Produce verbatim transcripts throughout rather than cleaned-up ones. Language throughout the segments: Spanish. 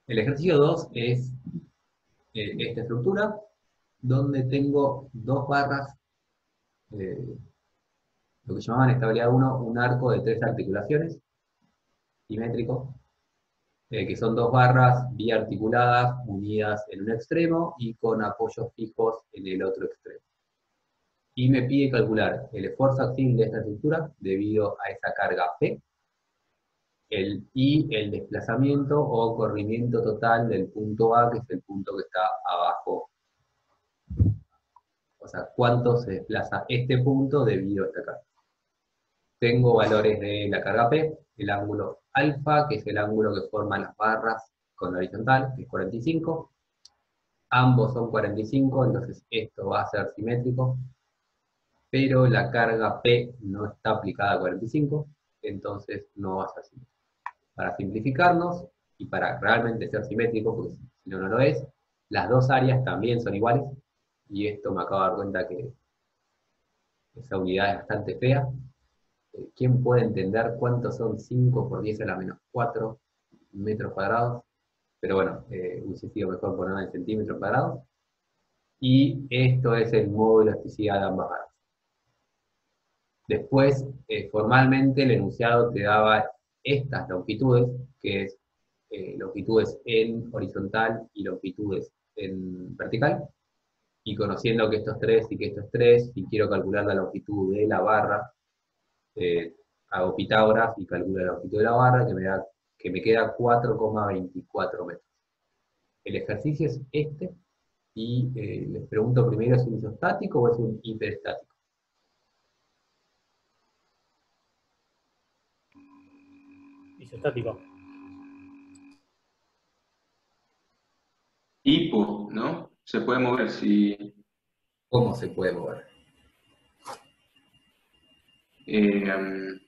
El ejercicio dos es eh, esta estructura, donde tengo dos barras, eh, lo que llamaban estabilidad uno, un arco de tres articulaciones, simétrico, eh, que son dos barras biarticuladas unidas en un extremo y con apoyos fijos en el otro extremo. Y me pide calcular el esfuerzo axil de esta estructura debido a esa carga P, el, y el desplazamiento o corrimiento total del punto A, que es el punto que está abajo. O sea, cuánto se desplaza este punto debido a esta carga. Tengo valores de la carga P, el ángulo alfa, que es el ángulo que forman las barras con la horizontal, que es cuarenta y cinco. Ambos son cuarenta y cinco, entonces esto va a ser simétrico, pero la carga P no está aplicada a cuarenta y cinco, entonces no va a ser simétrico. Para simplificarnos, y para realmente ser simétrico, porque si no, no lo es, las dos áreas también son iguales, y esto me acabo de dar cuenta que esa unidad es bastante fea. ¿Quién puede entender cuántos son cinco por diez a la menos cuatro metros cuadrados? Pero bueno, eh, hubiese sido mejor ponerla en centímetros cuadrados. Y esto es el módulo de elasticidad de ambas barras. Después, eh, formalmente, el enunciado te daba estas longitudes, que es eh, longitudes en horizontal y longitudes en vertical. Y conociendo que esto es tres y que esto es tres, si quiero calcular la longitud de la barra, eh, hago Pitágoras y calculo la longitud de la barra, que me, da, que me queda cuatro coma veinticuatro metros. El ejercicio es este, y eh, les pregunto primero, ¿es un isostático o es un hiperestático? Isostático. Hipo, ¿no? Se puede mover si... ¿Cómo se puede mover? Eh, um,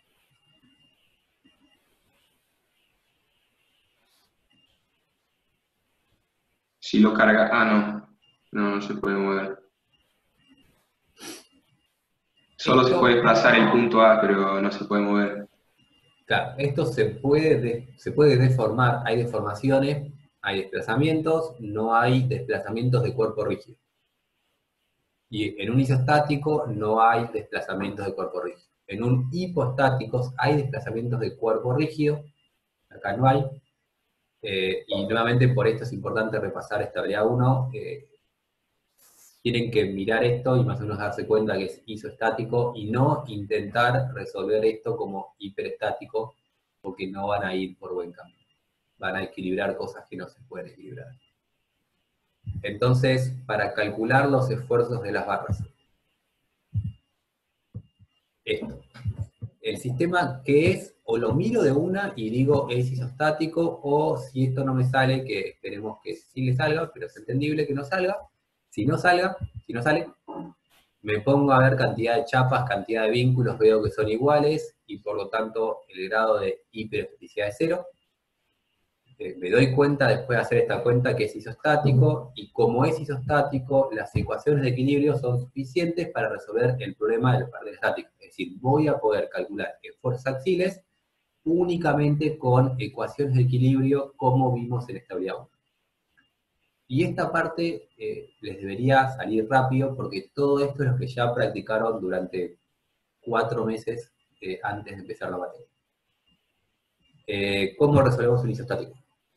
si lo carga... Ah, no. No, no se puede mover. Solo Esto, se puede desplazar el punto A, pero no se puede mover. claro, esto se puede, de, se puede deformar, hay deformaciones, hay desplazamientos, no hay desplazamientos de cuerpo rígido. Y en un isostático no hay desplazamientos de cuerpo rígido. En un hipostático hay desplazamientos de cuerpo rígido, acá no hay. Eh, y nuevamente por esto es importante repasar estabilidad uno. Eh, tienen que mirar esto y más o menos darse cuenta que es isostático y no intentar resolver esto como hiperestático, porque no van a ir por buen camino. Van a equilibrar cosas que no se pueden equilibrar. Entonces, para calcular los esfuerzos de las barras, esto. El sistema que es, o lo miro de una y digo es isostático, o si esto no me sale, que esperemos que sí le salga, pero es entendible que no salga. Si no salga, si no sale, me pongo a ver cantidad de chapas, cantidad de vínculos, veo que son iguales, y por lo tanto el grado de hiperestaticidad es cero. Eh, me doy cuenta después de hacer esta cuenta que es isostático, y como es isostático, las ecuaciones de equilibrio son suficientes para resolver el problema del par estático. Es decir, voy a poder calcular esfuerzos axiles únicamente con ecuaciones de equilibrio como vimos en estabilidad uno. Y esta parte eh, les debería salir rápido porque todo esto es lo que ya practicaron durante cuatro meses eh, antes de empezar la materia. Eh, ¿Cómo resolvemos un isostático?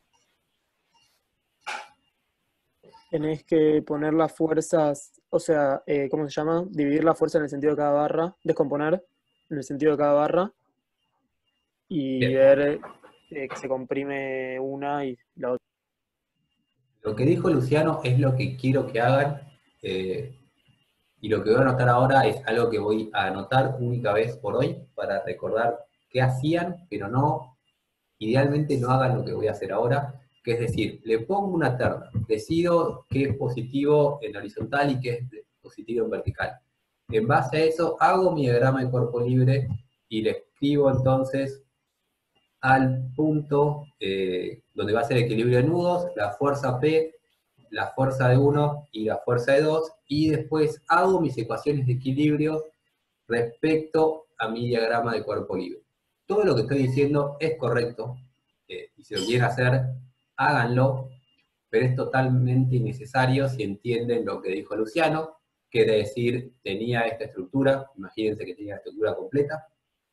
Tenés que poner las fuerzas, o sea, eh, ¿cómo se llama? Dividir la fuerza en el sentido de cada barra, descomponer en el sentido de cada barra y Bien. ver eh, que se comprime una y la otra. Lo que dijo Luciano es lo que quiero que hagan, eh, y lo que voy a anotar ahora es algo que voy a anotar única vez por hoy para recordar qué hacían, pero no, idealmente no hagan lo que voy a hacer ahora, que es decir, le pongo una terna, decido qué es positivo en horizontal y qué es positivo en vertical. En base a eso hago mi diagrama de cuerpo libre y le escribo entonces al punto eh, donde va a ser equilibrio de nudos, la fuerza P, la fuerza de uno y la fuerza de dos, y después hago mis ecuaciones de equilibrio respecto a mi diagrama de cuerpo libre. Todo lo que estoy diciendo es correcto, eh, y si lo quieren hacer, háganlo, pero es totalmente innecesario si entienden lo que dijo Luciano, que es decir, tenía esta estructura, imagínense que tenía la estructura completa,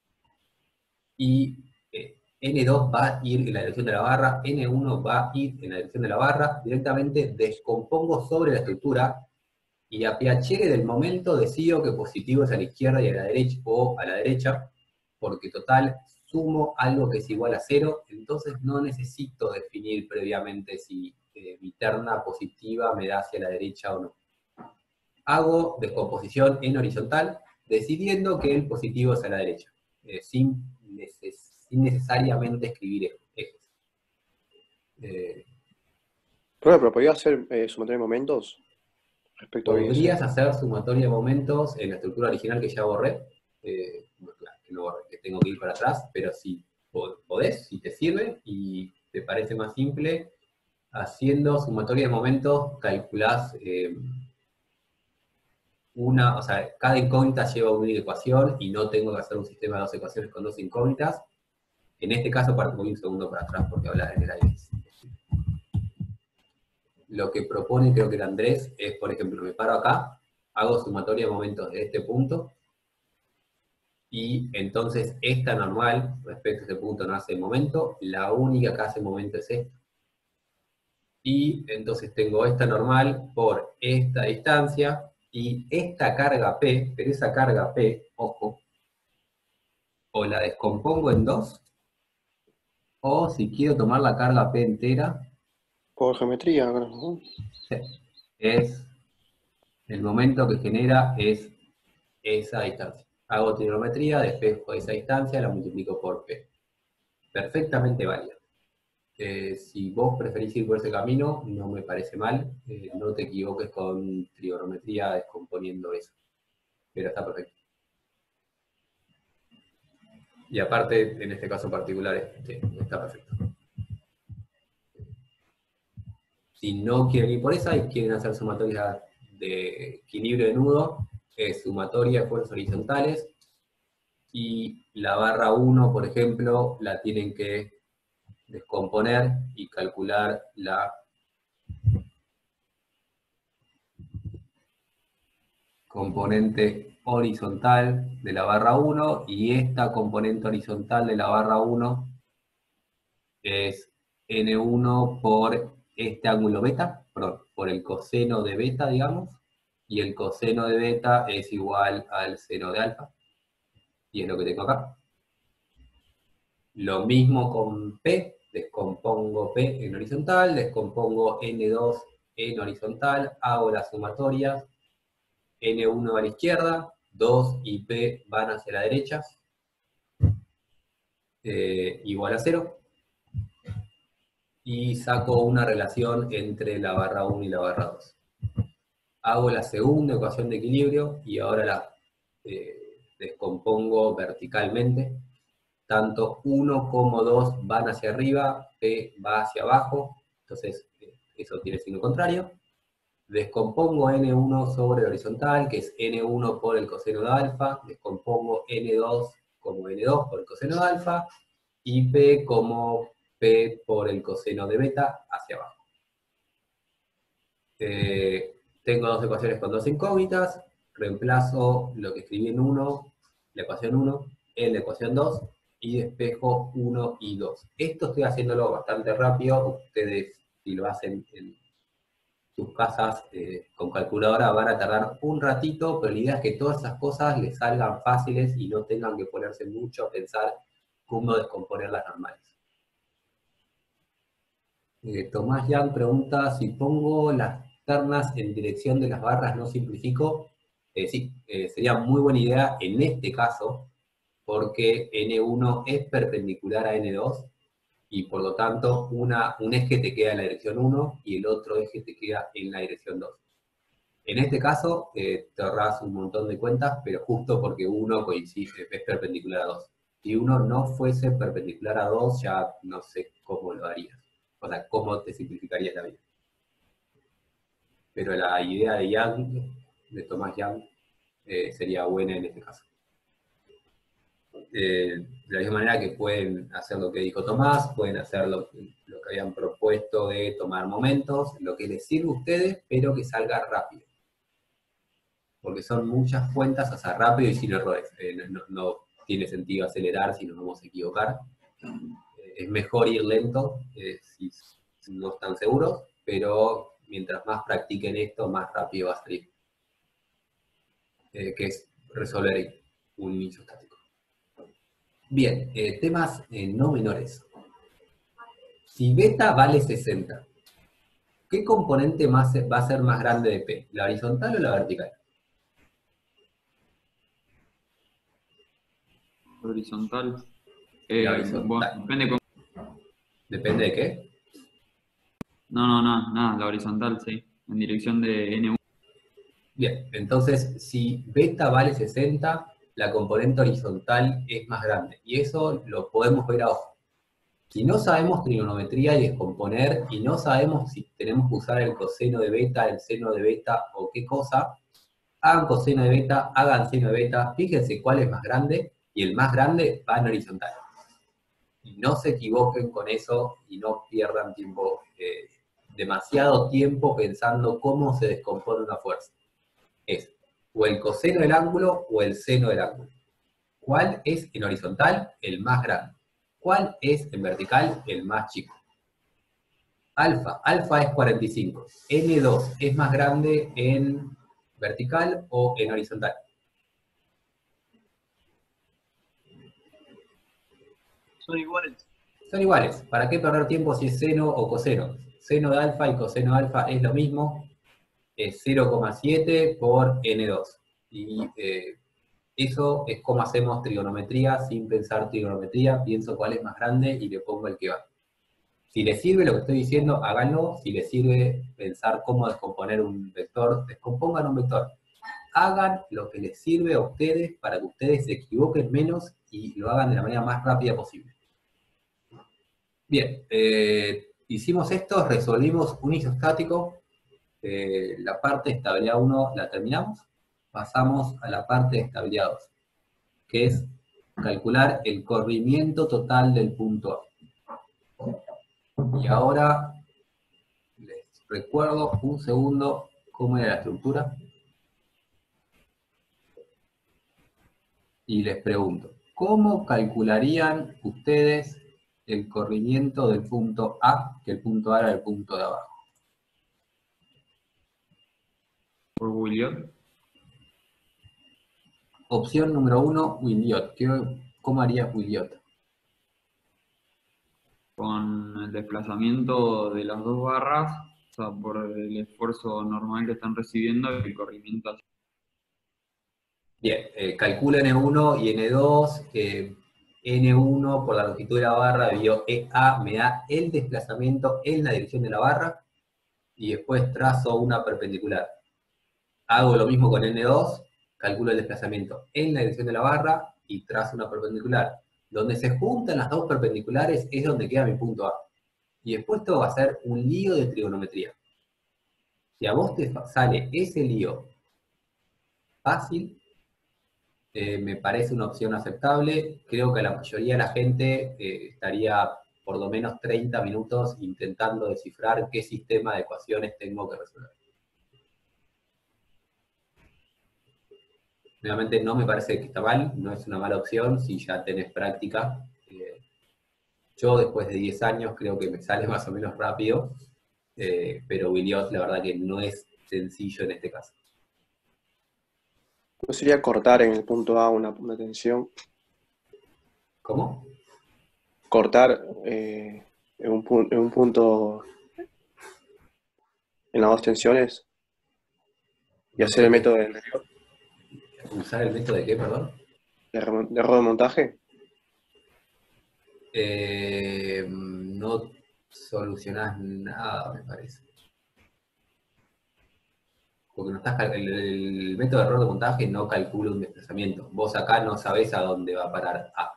y eh, N dos va a ir en la dirección de la barra, N uno va a ir en la dirección de la barra, directamente descompongo sobre la estructura, y a piacere del momento decido que positivo es a la izquierda y a la derecha, o a la derecha, porque total, sumo algo que es igual a cero, entonces no necesito definir previamente si eh, mi terna positiva me da hacia la derecha o no. Hago descomposición en horizontal, decidiendo que el positivo es a la derecha, eh, sin, neces sin necesariamente escribir ejes. Eh, Pero, pero ¿podría hacer eh, sumatoria de momentos respecto a Podrías ese? hacer sumatoria de momentos en la estructura original que ya borré, eh, claro, que, no borré, que tengo que ir para atrás, pero si podés, si te sirve y te parece más simple, haciendo sumatoria de momentos calculás eh, una, o sea, cada incógnita lleva una ecuación y no tengo que hacer un sistema de dos ecuaciones con dos incógnitas. En este caso, voy un segundo para atrás porque hablar en el aire. Lo que propone, creo que era Andrés, es, por ejemplo, me paro acá, hago sumatoria de momentos de este punto, y entonces esta normal, respecto a este punto no hace momento, la única que hace momento es esta. Y entonces tengo esta normal por esta distancia, y esta carga P, pero esa carga P, ojo, o la descompongo en dos, o si quiero tomar la carga P entera, Por geometría, ¿no? es el momento que genera es esa distancia. Hago trigonometría, despejo esa distancia, la multiplico por P. Perfectamente válida. Eh, si vos preferís ir por ese camino, no me parece mal. Eh, no te equivoques con trigonometría descomponiendo eso. Pero está perfecto. Y aparte, en este caso particular, este, está perfecto. Si no quieren ir por esa y quieren hacer sumatoria de equilibrio de nudo, es sumatoria de fuerzas horizontales, y la barra uno, por ejemplo, la tienen que descomponer y calcular la componente horizontal de la barra uno, y esta componente horizontal de la barra uno es N uno por este ángulo beta, perdón, por el coseno de beta, digamos, y el coseno de beta es igual al seno de alfa, y es lo que tengo acá. Lo mismo con P, descompongo P en horizontal, descompongo N dos en horizontal, hago las sumatorias, N uno a la izquierda, dos y P van hacia la derecha, eh, igual a cero, y saco una relación entre la barra uno y la barra dos. Hago la segunda ecuación de equilibrio y ahora la eh, descompongo verticalmente. Tanto uno como dos van hacia arriba, P va hacia abajo, entonces eso tiene signo contrario. Descompongo N uno sobre el horizontal, que es N uno por el coseno de alfa, descompongo N dos como N dos por el coseno de alfa, y P como P por el coseno de beta hacia abajo. Eh, tengo dos ecuaciones con dos incógnitas, reemplazo lo que escribí en uno, la ecuación uno, en la ecuación dos, y despejo uno y dos. Esto estoy haciéndolo bastante rápido, ustedes si lo hacen en sus casas eh, con calculadora van a tardar un ratito, pero la idea es que todas esas cosas les salgan fáciles y no tengan que ponerse mucho a pensar cómo descomponer las normales. Eh, Tomás Yang pregunta, si pongo las ternas en dirección de las barras, ¿no simplifico? Eh, sí, eh, sería muy buena idea en este caso, porque N uno es perpendicular a N dos, y por lo tanto una, un eje te queda en la dirección uno y el otro eje te queda en la dirección dos. En este caso eh, te ahorras un montón de cuentas, pero justo porque uno coincide, es perpendicular a dos. Si uno no fuese perpendicular a dos, ya no sé cómo lo harías. O sea, cómo te simplificarías la vida. Pero la idea de Yang, de Tomás Yang, eh, sería buena en este caso. Eh, de la misma manera que pueden hacer lo que dijo Tomás, pueden hacer lo, lo que habían propuesto de tomar momentos, lo que les sirve a ustedes, pero que salga rápido. Porque son muchas cuentas, o sea, rápido y sin errores. Eh, no, no tiene sentido acelerar si nos vamos a equivocar. Eh, es mejor ir lento eh, si, si no están seguros, pero mientras más practiquen esto, más rápido va a salir. Eh, que es resolver un inicio estático. Bien, eh, temas eh, no menores. Si beta vale sesenta, ¿qué componente más va a ser más grande de P? ¿La horizontal o la vertical? Horizontal. Eh, La horizontal. Bueno, depende cómo... ¿Depende de qué? No, no, no, nada, la horizontal, sí. En dirección de N uno. Bien, entonces, si beta vale sesenta, la componente horizontal es más grande. Y eso lo podemos ver a ojo. Si no sabemos trigonometría y descomponer, y no sabemos si tenemos que usar el coseno de beta, el seno de beta o qué cosa, hagan coseno de beta, hagan seno de beta, fíjense cuál es más grande, y el más grande va en horizontal. Y no se equivoquen con eso y no pierdan tiempo, eh, demasiado tiempo pensando cómo se descompone una fuerza. Es o el coseno del ángulo o el seno del ángulo. ¿Cuál es en horizontal? El más grande. ¿Cuál es en vertical? El más chico. Alfa, alfa es cuarenta y cinco. N dos es más grande en vertical o en horizontal. Son iguales. Son iguales. ¿Para qué perder tiempo si es seno o coseno? Seno de alfa y coseno de alfa es lo mismo. Es cero coma siete por N dos. Y eh, eso es como hacemos trigonometría sin pensar trigonometría. Pienso cuál es más grande y le pongo el que va. Si les sirve lo que estoy diciendo, háganlo. Si les sirve pensar cómo descomponer un vector, descompongan un vector. Hagan lo que les sirve a ustedes para que ustedes se equivoquen menos y lo hagan de la manera más rápida posible. Bien, eh, hicimos esto, resolvimos un isostático. Eh, la parte de estabilidad uno la terminamos. Pasamos a la parte de estabilidad dos, que es calcular el corrimiento total del punto A. Y ahora les recuerdo un segundo cómo era la estructura. Y les pregunto, ¿cómo calcularían ustedes el corrimiento del punto A, que el punto A era el punto de abajo? Por Williot. Opción número uno, Williot. ¿Cómo haría Williot? Con el desplazamiento de las dos barras, o sea, por el esfuerzo normal que están recibiendo y el corrimiento hacia... Bien, eh, calcula N uno y N dos, eh, N uno por la longitud de la barra dividido E A me da el desplazamiento en la dirección de la barra, y después trazo una perpendicular. Hago lo mismo con N dos, calculo el desplazamiento en la dirección de la barra y trazo una perpendicular. Donde se juntan las dos perpendiculares es donde queda mi punto A. Y después esto va a ser un lío de trigonometría. Si a vos te sale ese lío fácil, eh, me parece una opción aceptable. Creo que la mayoría de la gente eh, estaría por lo menos treinta minutos intentando descifrar qué sistema de ecuaciones tengo que resolver. Nuevamente no me parece que está mal, no es una mala opción si ya tenés práctica. Eh, yo después de diez años creo que me sale más o menos rápido, eh, pero Williot la verdad que no es sencillo en este caso. ¿No sería cortar en el punto A una, una tensión? ¿Cómo? Cortar eh, en, un pu- en un punto en las dos tensiones y hacer el método de, ¿Usar el método de qué, perdón? de, remo- de error de montaje. Eh, no solucionás nada, me parece. Porque no estás cal- el, el método de error de montaje no calcula un desplazamiento. Vos acá no sabés a dónde va a parar A.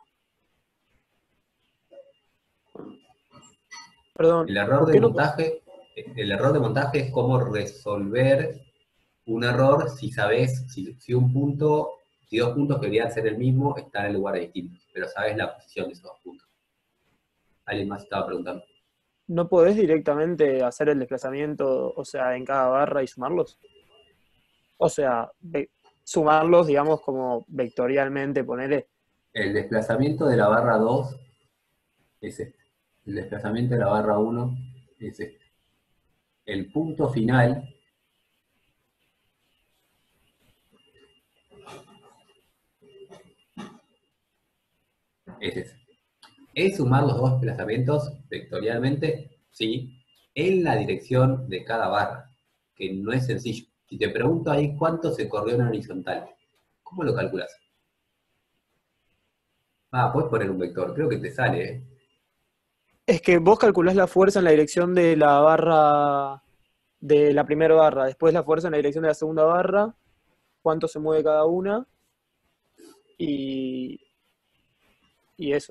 Perdón, El error ¿por de qué no? montaje, el error de montaje es cómo resolver un error si sabés, si, si un punto Si dos puntos que deberían ser el mismo están en lugares distintos, pero sabes la posición de esos dos puntos. Alguien más estaba preguntando. ¿No podés directamente hacer el desplazamiento, o sea, en cada barra y sumarlos? O sea, ve- sumarlos, digamos, como vectorialmente, ponerle. El desplazamiento de la barra dos es este. El desplazamiento de la barra uno es este. El punto final es ese. ¿Es sumar los dos desplazamientos vectorialmente? Sí, en la dirección de cada barra, que no es sencillo. Si te pregunto ahí cuánto se corrió en horizontal, ¿cómo lo calculas? Ah, puedes poner un vector, creo que te sale, ¿eh? Es que vos calculás la fuerza en la dirección de la barra, de la primera barra, después la fuerza en la dirección de la segunda barra, cuánto se mueve cada una, y, y eso.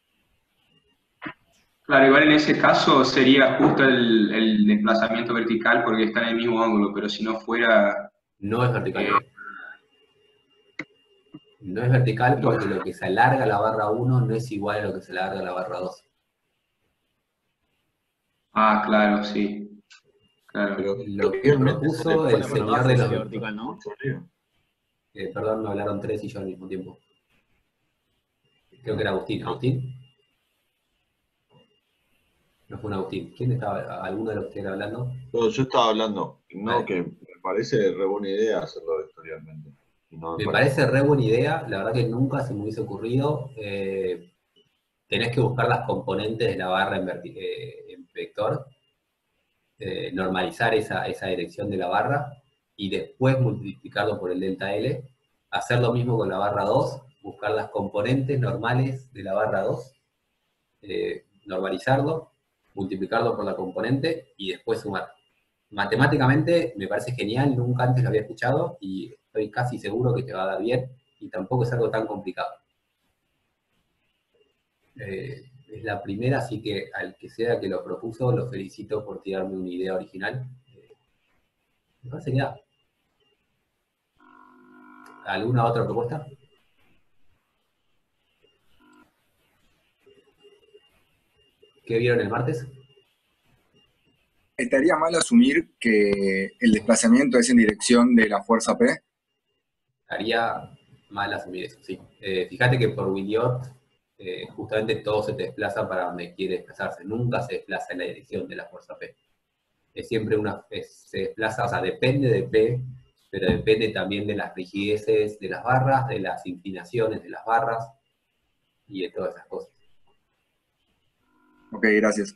Claro, igual en ese caso sería justo el, el desplazamiento vertical porque está en el mismo ángulo, pero si no fuera... No es vertical. No es vertical porque lo que se alarga la barra uno no es igual a lo que se alarga la barra dos. Ah, claro, sí. Claro. Pero Lo que propuso el Bueno, señor de los... vertical, ¿no? Eh, perdón, me hablaron tres y yo al mismo tiempo. Creo que era Agustín. ¿Agustín? No fue un Agustín. ¿Quién estaba? ¿Alguno de los que estaban hablando? No, yo estaba hablando, no, Vale. que me parece re buena idea hacerlo vectorialmente. Y no Me parece re buena idea, la verdad que nunca se me hubiese ocurrido. Eh, tenés que buscar las componentes de la barra en, verti- eh, en vector, eh, normalizar esa, esa dirección de la barra y después multiplicarlo por el delta L. Hacer lo mismo con la barra dos, buscar las componentes normales de la barra dos, eh, normalizarlo, multiplicarlo por la componente y después sumar. Matemáticamente me parece genial, nunca antes lo había escuchado y estoy casi seguro que te va a dar bien y tampoco es algo tan complicado. Eh, es la primera, así que al que sea que lo propuso, lo felicito por tirarme una idea original. Eh, me parece que da. ¿Alguna otra propuesta? ¿Qué vieron el martes? ¿Estaría mal asumir que el desplazamiento es en dirección de la fuerza P? Haría mal asumir eso, sí. Eh, fíjate que por Williot, eh, justamente todo se te desplaza para donde quiere desplazarse. Nunca se desplaza en la dirección de la fuerza P. Es siempre una, es- se desplaza, o sea, depende de P, pero depende también de las rigideces de las barras, de las inclinaciones de las barras y de todas esas cosas. Ok, gracias.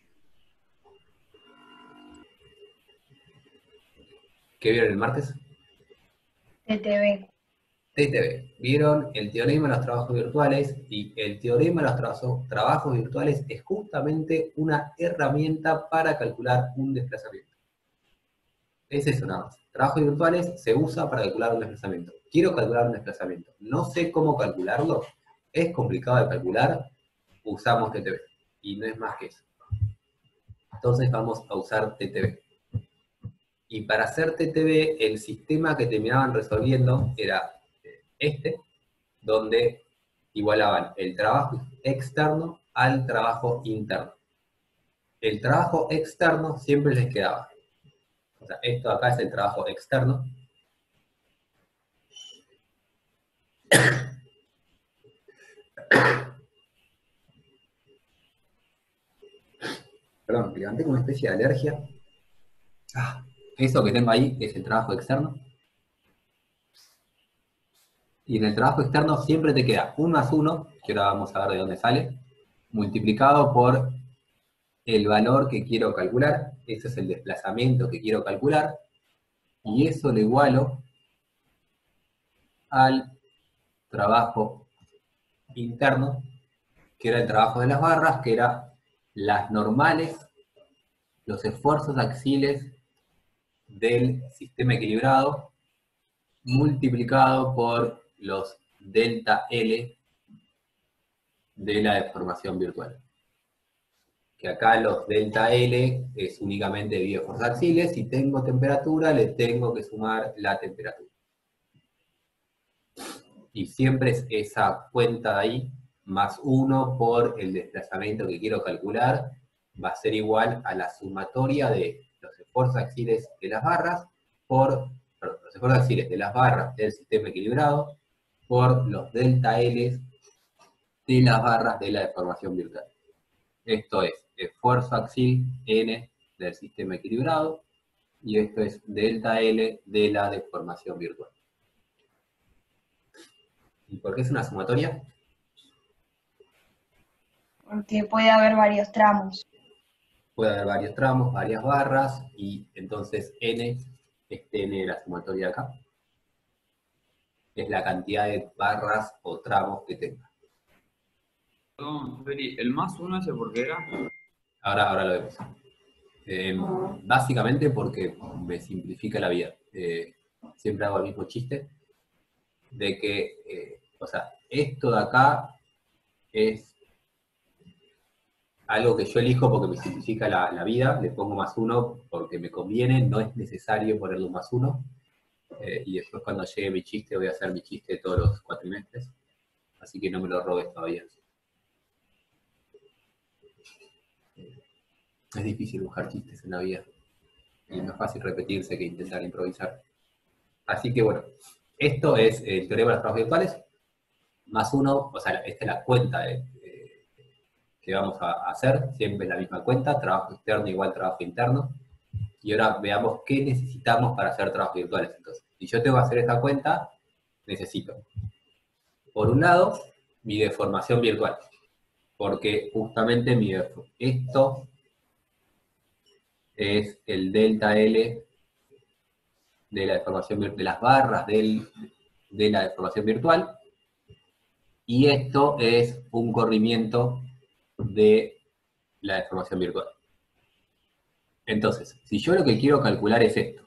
¿Qué vieron el martes? T T V. T T V. Vieron el teorema de los trabajos virtuales y el teorema de los tra- trabajos virtuales es justamente una herramienta para calcular un desplazamiento. Es eso nada más. Trabajos virtuales se usa para calcular un desplazamiento. Quiero calcular un desplazamiento. No sé cómo calcularlo. Es complicado de calcular. Usamos T T V. Y no es más que eso. Entonces vamos a usar T T V. Y para hacer T T V, el sistema que terminaban resolviendo era este, donde igualaban el trabajo externo al trabajo interno. El trabajo externo siempre les quedaba. O sea, esto acá es el trabajo externo. Perdón, me levanté con una especie de alergia. Ah, eso que tengo ahí es el trabajo externo. Y en el trabajo externo siempre te queda uno más uno, que ahora vamos a ver de dónde sale, multiplicado por el valor que quiero calcular. Ese es el desplazamiento que quiero calcular. Y eso lo igualo al trabajo interno, que era el trabajo de las barras, que era las normales, los esfuerzos axiles del sistema equilibrado, multiplicado por los delta L de la deformación virtual. Que acá los delta L es únicamente debido a fuerzas axiles. Si tengo temperatura, le tengo que sumar la temperatura. y siempre es esa cuenta de ahí, más uno por el desplazamiento que quiero calcular, va a ser igual a la sumatoria de los esfuerzos axiales de las barras por, perdón, los esfuerzos axiales de las barras del sistema equilibrado por los delta L de las barras de la deformación virtual. Esto es esfuerzo axial N del sistema equilibrado, y esto es delta L de la deformación virtual. ¿Y por qué es una sumatoria? Porque puede haber varios tramos. Puede haber varios tramos, varias barras, y entonces N es T N de la sumatoria de acá. Es la cantidad de barras o tramos que tenga. Perdón, Feli, ¿el más uno ese por qué era? Ahora, ahora lo vemos. Eh, básicamente porque me simplifica la vida. Eh, siempre hago el mismo chiste, de que, eh, o sea, esto de acá es algo que yo elijo porque me simplifica la, la vida, le pongo más uno porque me conviene, no es necesario ponerle un más uno, eh, y después cuando llegue mi chiste voy a hacer mi chiste todos los cuatrimestres, así que no me lo robes todavía. Es difícil buscar chistes en la vida, es más fácil repetirse que intentar improvisar. Así que bueno, esto es el teorema de los trabajos virtuales, más uno, o sea, esta es la cuenta de, de, que vamos a hacer, siempre es la misma cuenta, trabajo externo igual trabajo interno, y ahora veamos qué necesitamos para hacer trabajos virtuales. Entonces, si yo tengo que hacer esta cuenta, necesito, por un lado, mi deformación virtual, porque justamente mi, esto es el delta L de la deformación, de las barras del, de la deformación virtual, y esto es un corrimiento de la deformación virtual. Entonces, si yo lo que quiero calcular es esto,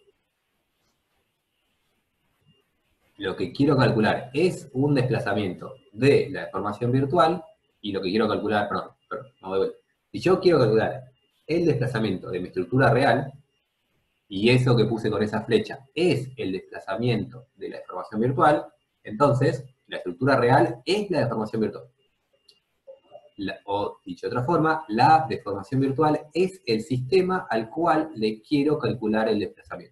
lo que quiero calcular es un desplazamiento de la deformación virtual, y lo que quiero calcular, perdón, perdón, no voy a ver. Si yo quiero calcular el desplazamiento de mi estructura real, y eso que puse con esa flecha es el desplazamiento de la deformación virtual, entonces la estructura real es la deformación virtual. La, o dicho de otra forma, la deformación virtual es el sistema al cual le quiero calcular el desplazamiento.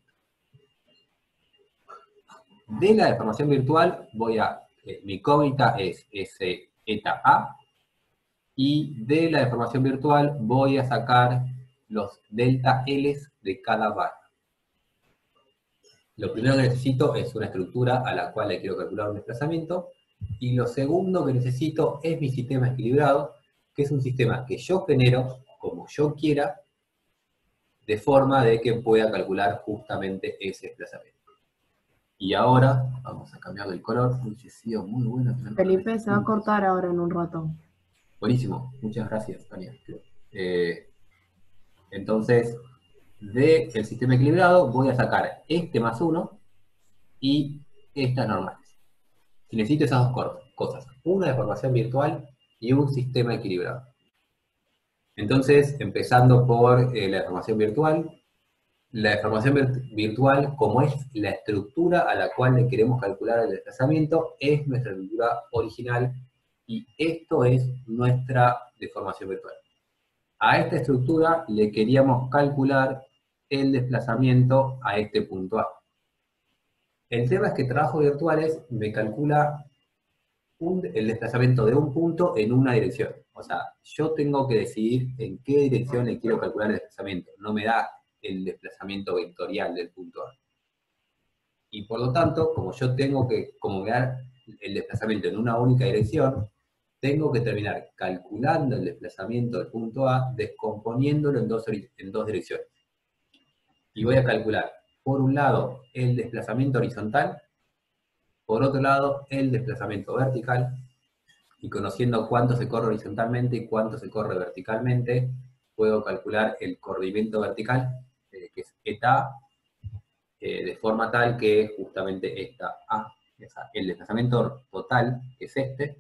De la deformación virtual voy a, eh, mi incógnita es S eta A, y de la deformación virtual voy a sacar los delta L's de cada barra. Lo primero que necesito es una estructura a la cual le quiero calcular un desplazamiento, y lo segundo que necesito es mi sistema equilibrado, que es un sistema que yo genero como yo quiera, de forma de que pueda calcular justamente ese desplazamiento. Y ahora, vamos a cambiar el color, porque ha sido muy bueno. Felipe, se va a cortar ahora en un rato. Buenísimo, muchas gracias, Tania. Eh, entonces, del sistema equilibrado voy a sacar este más uno y estas normales. Si necesito esas dos cosas, una deformación virtual y un sistema equilibrado. Entonces, empezando por eh, la deformación virtual, la deformación vir virtual, como es la estructura a la cual le queremos calcular el desplazamiento, es nuestra estructura original, y esto es nuestra deformación virtual. A esta estructura le queríamos calcular el desplazamiento a este punto A. El tema es que trabajos virtuales me calcula un, el desplazamiento de un punto en una dirección. O sea, yo tengo que decidir en qué dirección le quiero calcular el desplazamiento. No me da el desplazamiento vectorial del punto A. Y por lo tanto, como yo tengo que, como me da el desplazamiento en una única dirección, tengo que terminar calculando el desplazamiento del punto A, descomponiéndolo en dos, en dos direcciones. Y voy a calcular, por un lado, el desplazamiento horizontal, por otro lado, el desplazamiento vertical, y conociendo cuánto se corre horizontalmente y cuánto se corre verticalmente, puedo calcular el corrimiento vertical, eh, que es eta A, eh, de forma tal que justamente esta A, el desplazamiento total, que es este,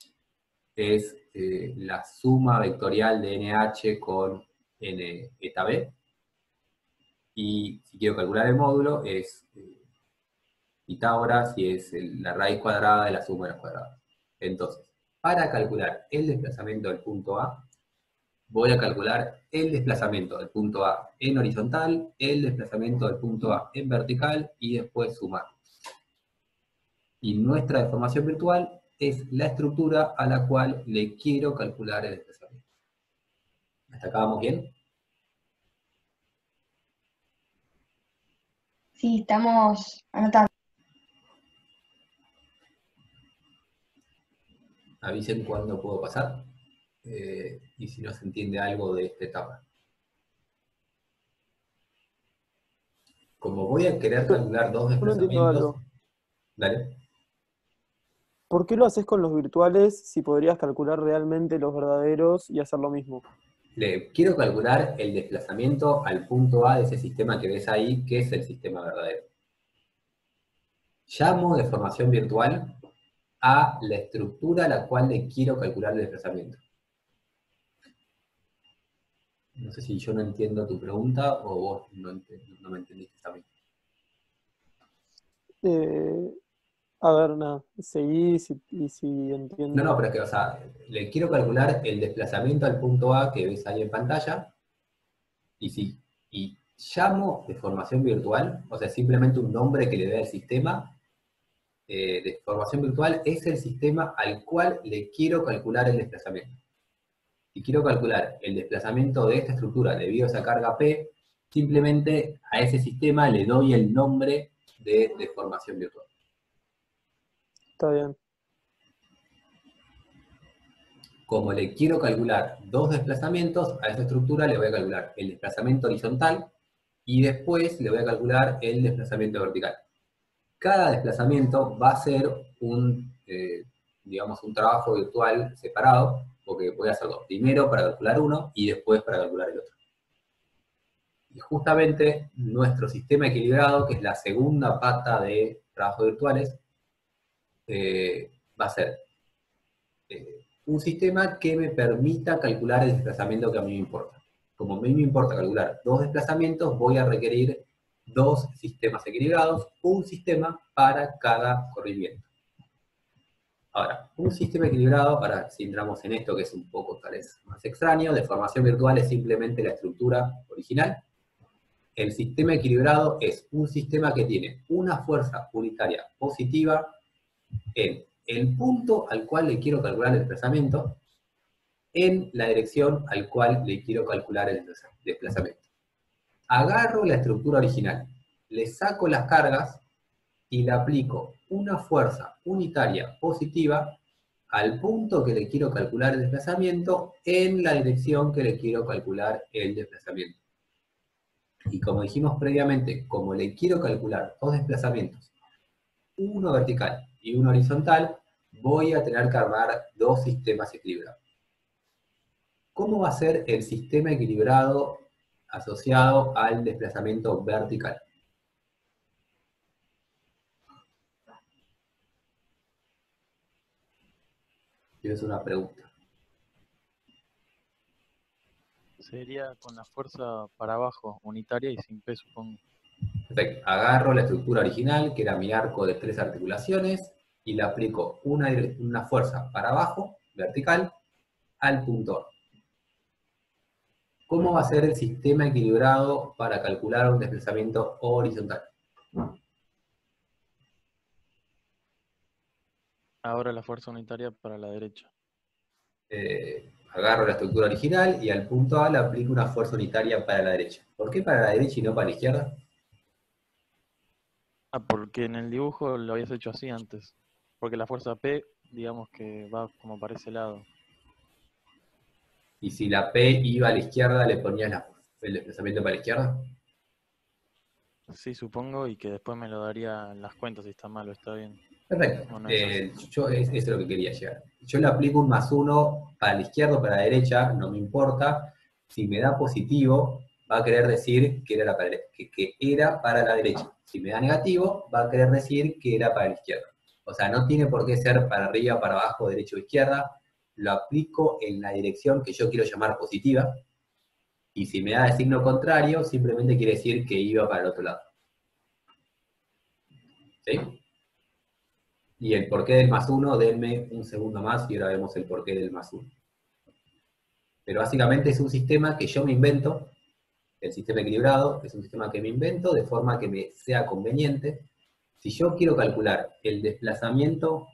es eh, la suma vectorial de N H con N eta B, y si quiero calcular el módulo es eh, Pitágoras y es el- la raíz cuadrada de la suma de los cuadrados. Entonces, para calcular el desplazamiento del punto A, voy a calcular el desplazamiento del punto A en horizontal, el desplazamiento del punto A en vertical y después sumar. Y nuestra deformación virtual es la estructura a la cual le quiero calcular el desplazamiento. ¿Hasta acá vamos bien? Sí, estamos anotando. Avisen cuándo puedo pasar. Eh, y si no se entiende algo de esta etapa. Como voy a querer calcular dos Yo no entiendo desplazamientos... algo. Dale. ¿Por qué lo haces con los virtuales si podrías calcular realmente los verdaderos y hacer lo mismo? Le quiero calcular el desplazamiento al punto A de ese sistema que ves ahí, que es el sistema verdadero. Llamo deformación virtual a la estructura a la cual le quiero calcular el desplazamiento. No sé si yo no entiendo tu pregunta o vos no, ent- no me entendiste también. Eh, a ver, nada, seguí y si, y si entiendo. No, no, pero es que, o sea, le quiero calcular el desplazamiento al punto A que ves ahí en pantalla, y si y llamo deformación virtual, o sea, simplemente un nombre que le dé al sistema, eh, deformación virtual es el sistema al cual le quiero calcular el desplazamiento. Si quiero calcular el desplazamiento de esta estructura debido a esa carga P, simplemente a ese sistema le doy el nombre de deformación virtual. Está bien. Como le quiero calcular dos desplazamientos, a esa estructura le voy a calcular el desplazamiento horizontal y después le voy a calcular el desplazamiento vertical. Cada desplazamiento va a ser un, eh, digamos, un trabajo virtual separado, porque voy a hacerlo primero para calcular uno y después para calcular el otro. Y justamente nuestro sistema equilibrado, que es la segunda pata de trabajos virtuales, eh, va a ser eh, un sistema que me permita calcular el desplazamiento que a mí me importa. Como a mí me importa calcular dos desplazamientos, voy a requerir dos sistemas equilibrados, un sistema para cada corrimiento. Ahora, un sistema equilibrado, ahora si entramos en esto que es un poco tal vez más extraño, deformación virtual es simplemente la estructura original. El sistema equilibrado es un sistema que tiene una fuerza unitaria positiva en el punto al cual le quiero calcular el desplazamiento, en la dirección al cual le quiero calcular el desplazamiento. Agarro la estructura original, le saco las cargas y le aplico una fuerza unitaria positiva al punto que le quiero calcular el desplazamiento en la dirección que le quiero calcular el desplazamiento. Y como dijimos previamente, como le quiero calcular dos desplazamientos, uno vertical y uno horizontal, voy a tener que armar dos sistemas equilibrados. ¿Cómo va a ser el sistema equilibrado asociado al desplazamiento vertical? Es una pregunta. Sería con la fuerza para abajo, unitaria y sin P, supongo. Perfecto. Agarro la estructura original, que era mi arco de tres articulaciones, y le aplico una, una fuerza para abajo, vertical, al punto A. ¿Cómo va a ser el sistema equilibrado para calcular un desplazamiento horizontal? Ahora la fuerza unitaria para la derecha. Eh, agarro la estructura original y al punto A le aplico una fuerza unitaria para la derecha. ¿Por qué para la derecha y no para la izquierda? Ah, porque en el dibujo lo habías hecho así antes. Porque la fuerza P, digamos que va como para ese lado. Y si la P iba a la izquierda, ¿le ponías la, el desplazamiento para la izquierda? Sí, supongo, y que después me lo daría en las cuentas si está mal o está bien. Perfecto. No es Eh, yo, es, eso es lo que quería llegar. Yo le aplico un más uno para la izquierda o para la derecha, no me importa. Si me da positivo, va a querer decir que era, la, que, que era para la derecha. Si me da negativo, va a querer decir que era para la izquierda. O sea, no tiene por qué ser para arriba, para abajo, derecha o izquierda. Lo aplico en la dirección que yo quiero llamar positiva. Y si me da el signo contrario, simplemente quiere decir que iba para el otro lado. ¿Sí? Y el porqué del más uno, denme un segundo más y ahora vemos el porqué del más uno. Pero básicamente es un sistema que yo me invento, el sistema equilibrado es un sistema que me invento de forma que me sea conveniente. Si yo quiero calcular el desplazamiento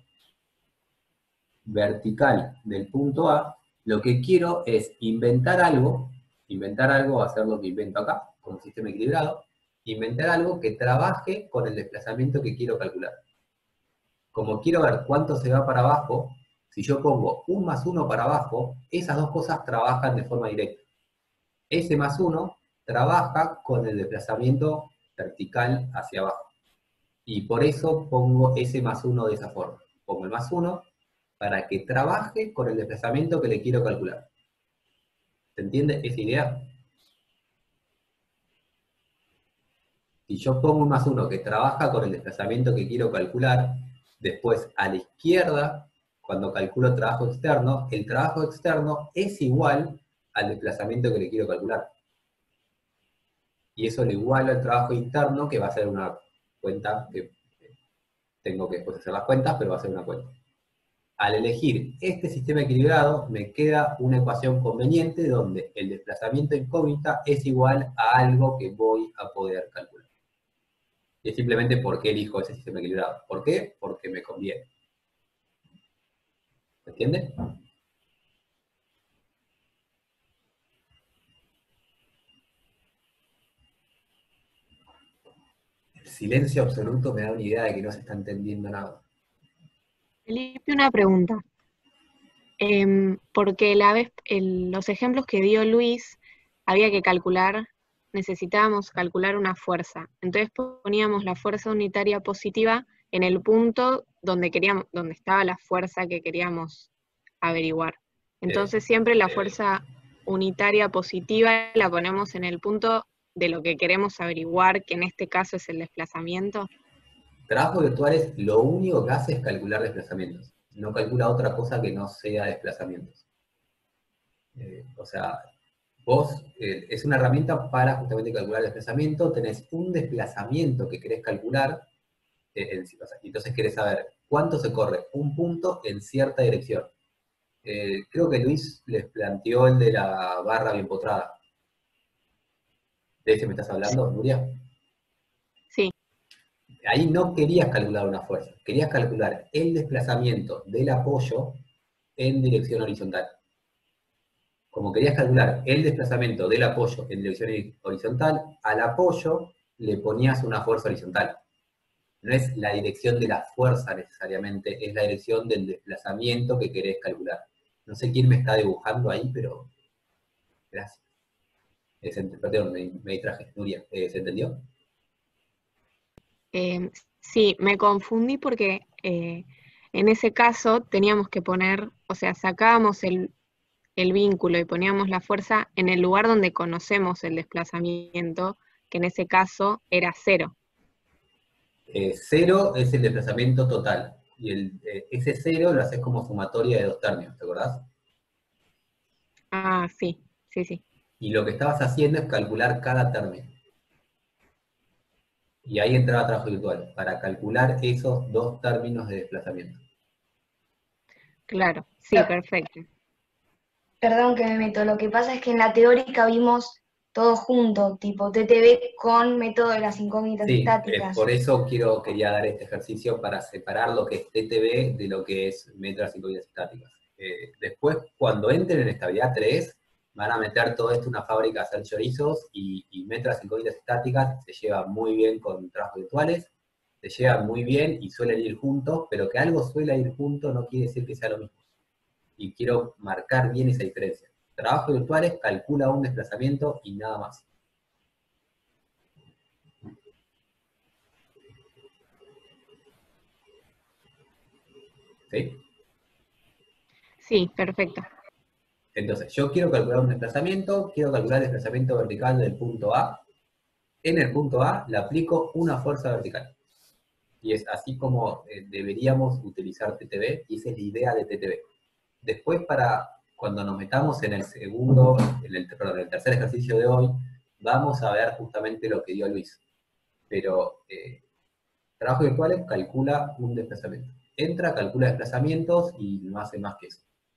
vertical del punto A, lo que quiero es inventar algo, inventar algo va a ser lo que invento acá, con un sistema equilibrado, inventar algo que trabaje con el desplazamiento que quiero calcular. Como quiero ver cuánto se va para abajo, si yo pongo un más uno para abajo, esas dos cosas trabajan de forma directa. Ese más uno trabaja con el desplazamiento vertical hacia abajo. Y por eso pongo ese más uno de esa forma. Pongo el más uno para que trabaje con el desplazamiento que le quiero calcular. ¿Se entiende esa idea? Si yo pongo un más uno que trabaja con el desplazamiento que quiero calcular, después a la izquierda, cuando calculo trabajo externo, el trabajo externo es igual al desplazamiento que le quiero calcular. Y eso lo igualo al trabajo interno, que va a ser una cuenta, que tengo que después hacer las cuentas, pero va a ser una cuenta. Al elegir este sistema equilibrado, me queda una ecuación conveniente donde el desplazamiento incógnita es igual a algo que voy a poder calcular. Y es simplemente por qué elijo ese sistema equilibrado. ¿Por qué? Porque me conviene. ¿Se entiende? El silencio absoluto me da una idea de que no se está entendiendo nada. Felipe, una pregunta. Eh, porque la vez, el, los ejemplos que dio Luis, había que calcular, necesitábamos calcular una fuerza. Entonces poníamos la fuerza unitaria positiva en el punto donde queríamos, donde estaba la fuerza que queríamos averiguar. Entonces siempre la fuerza unitaria positiva la ponemos en el punto de lo que queremos averiguar, que en este caso es el desplazamiento. Trabajos virtuales lo único que hace es calcular desplazamientos. No calcula otra cosa que no sea desplazamientos. Eh, o sea, vos, eh, es una herramienta para justamente calcular el desplazamiento, tenés un desplazamiento que querés calcular, eh, en, o sea, entonces querés saber cuánto se corre un punto en cierta dirección. Eh, creo que Luis les planteó el de la barra bien potrada. ¿De ese me estás hablando, Nuria? Sí. Ahí no querías calcular una fuerza, querías calcular el desplazamiento del apoyo en dirección horizontal. Como querías calcular el desplazamiento del apoyo en dirección horizontal, al apoyo le ponías una fuerza horizontal. No es la dirección de la fuerza necesariamente, es la dirección del desplazamiento que querés calcular. No sé quién me está dibujando ahí, pero gracias. Eh, perdón, me, me distraje, Nuria, eh, ¿se entendió? Eh, sí, me confundí porque eh, en ese caso teníamos que poner, o sea, sacábamos el, el vínculo y poníamos la fuerza en el lugar donde conocemos el desplazamiento, que en ese caso era cero. Eh, cero es el desplazamiento total, y el, eh, ese cero lo haces como sumatoria de dos términos, ¿te acordás? Ah, sí, sí, sí. Y lo que estabas haciendo es calcular cada término. Y ahí entraba trabajo virtual, para calcular esos dos términos de desplazamiento. Claro, sí, perfecto. Perdón que me meto, lo que pasa es que en la teórica vimos todo junto, tipo T T B con método de las incógnitas Sí, estáticas. eh, por eso quiero, quería dar este ejercicio para separar lo que es T T B de lo que es método de las incógnitas estáticas. Eh, después, cuando entren en estabilidad tres, van a meter todo esto en una fábrica a hacer chorizos, y, y método de las incógnitas estáticas se lleva muy bien con trabajos virtuales, se llevan muy bien y suelen ir juntos, pero que algo suele ir junto no quiere decir que sea lo mismo. Y quiero marcar bien esa diferencia. Trabajos virtuales calcula un desplazamiento y nada más. ¿Sí? Sí, perfecto. Entonces, yo quiero calcular un desplazamiento, quiero calcular el desplazamiento vertical del punto A. En el punto A le aplico una fuerza vertical. Y es así como eh, deberíamos utilizar T T B, y esa es la idea de T T B. Después, para cuando nos metamos en el segundo, en el, perdón, en el tercer ejercicio de hoy, vamos a ver justamente lo que dio Luis. Pero eh, Trabajos virtuales calcula un desplazamiento. Entra, calcula desplazamientos y no hace más que eso.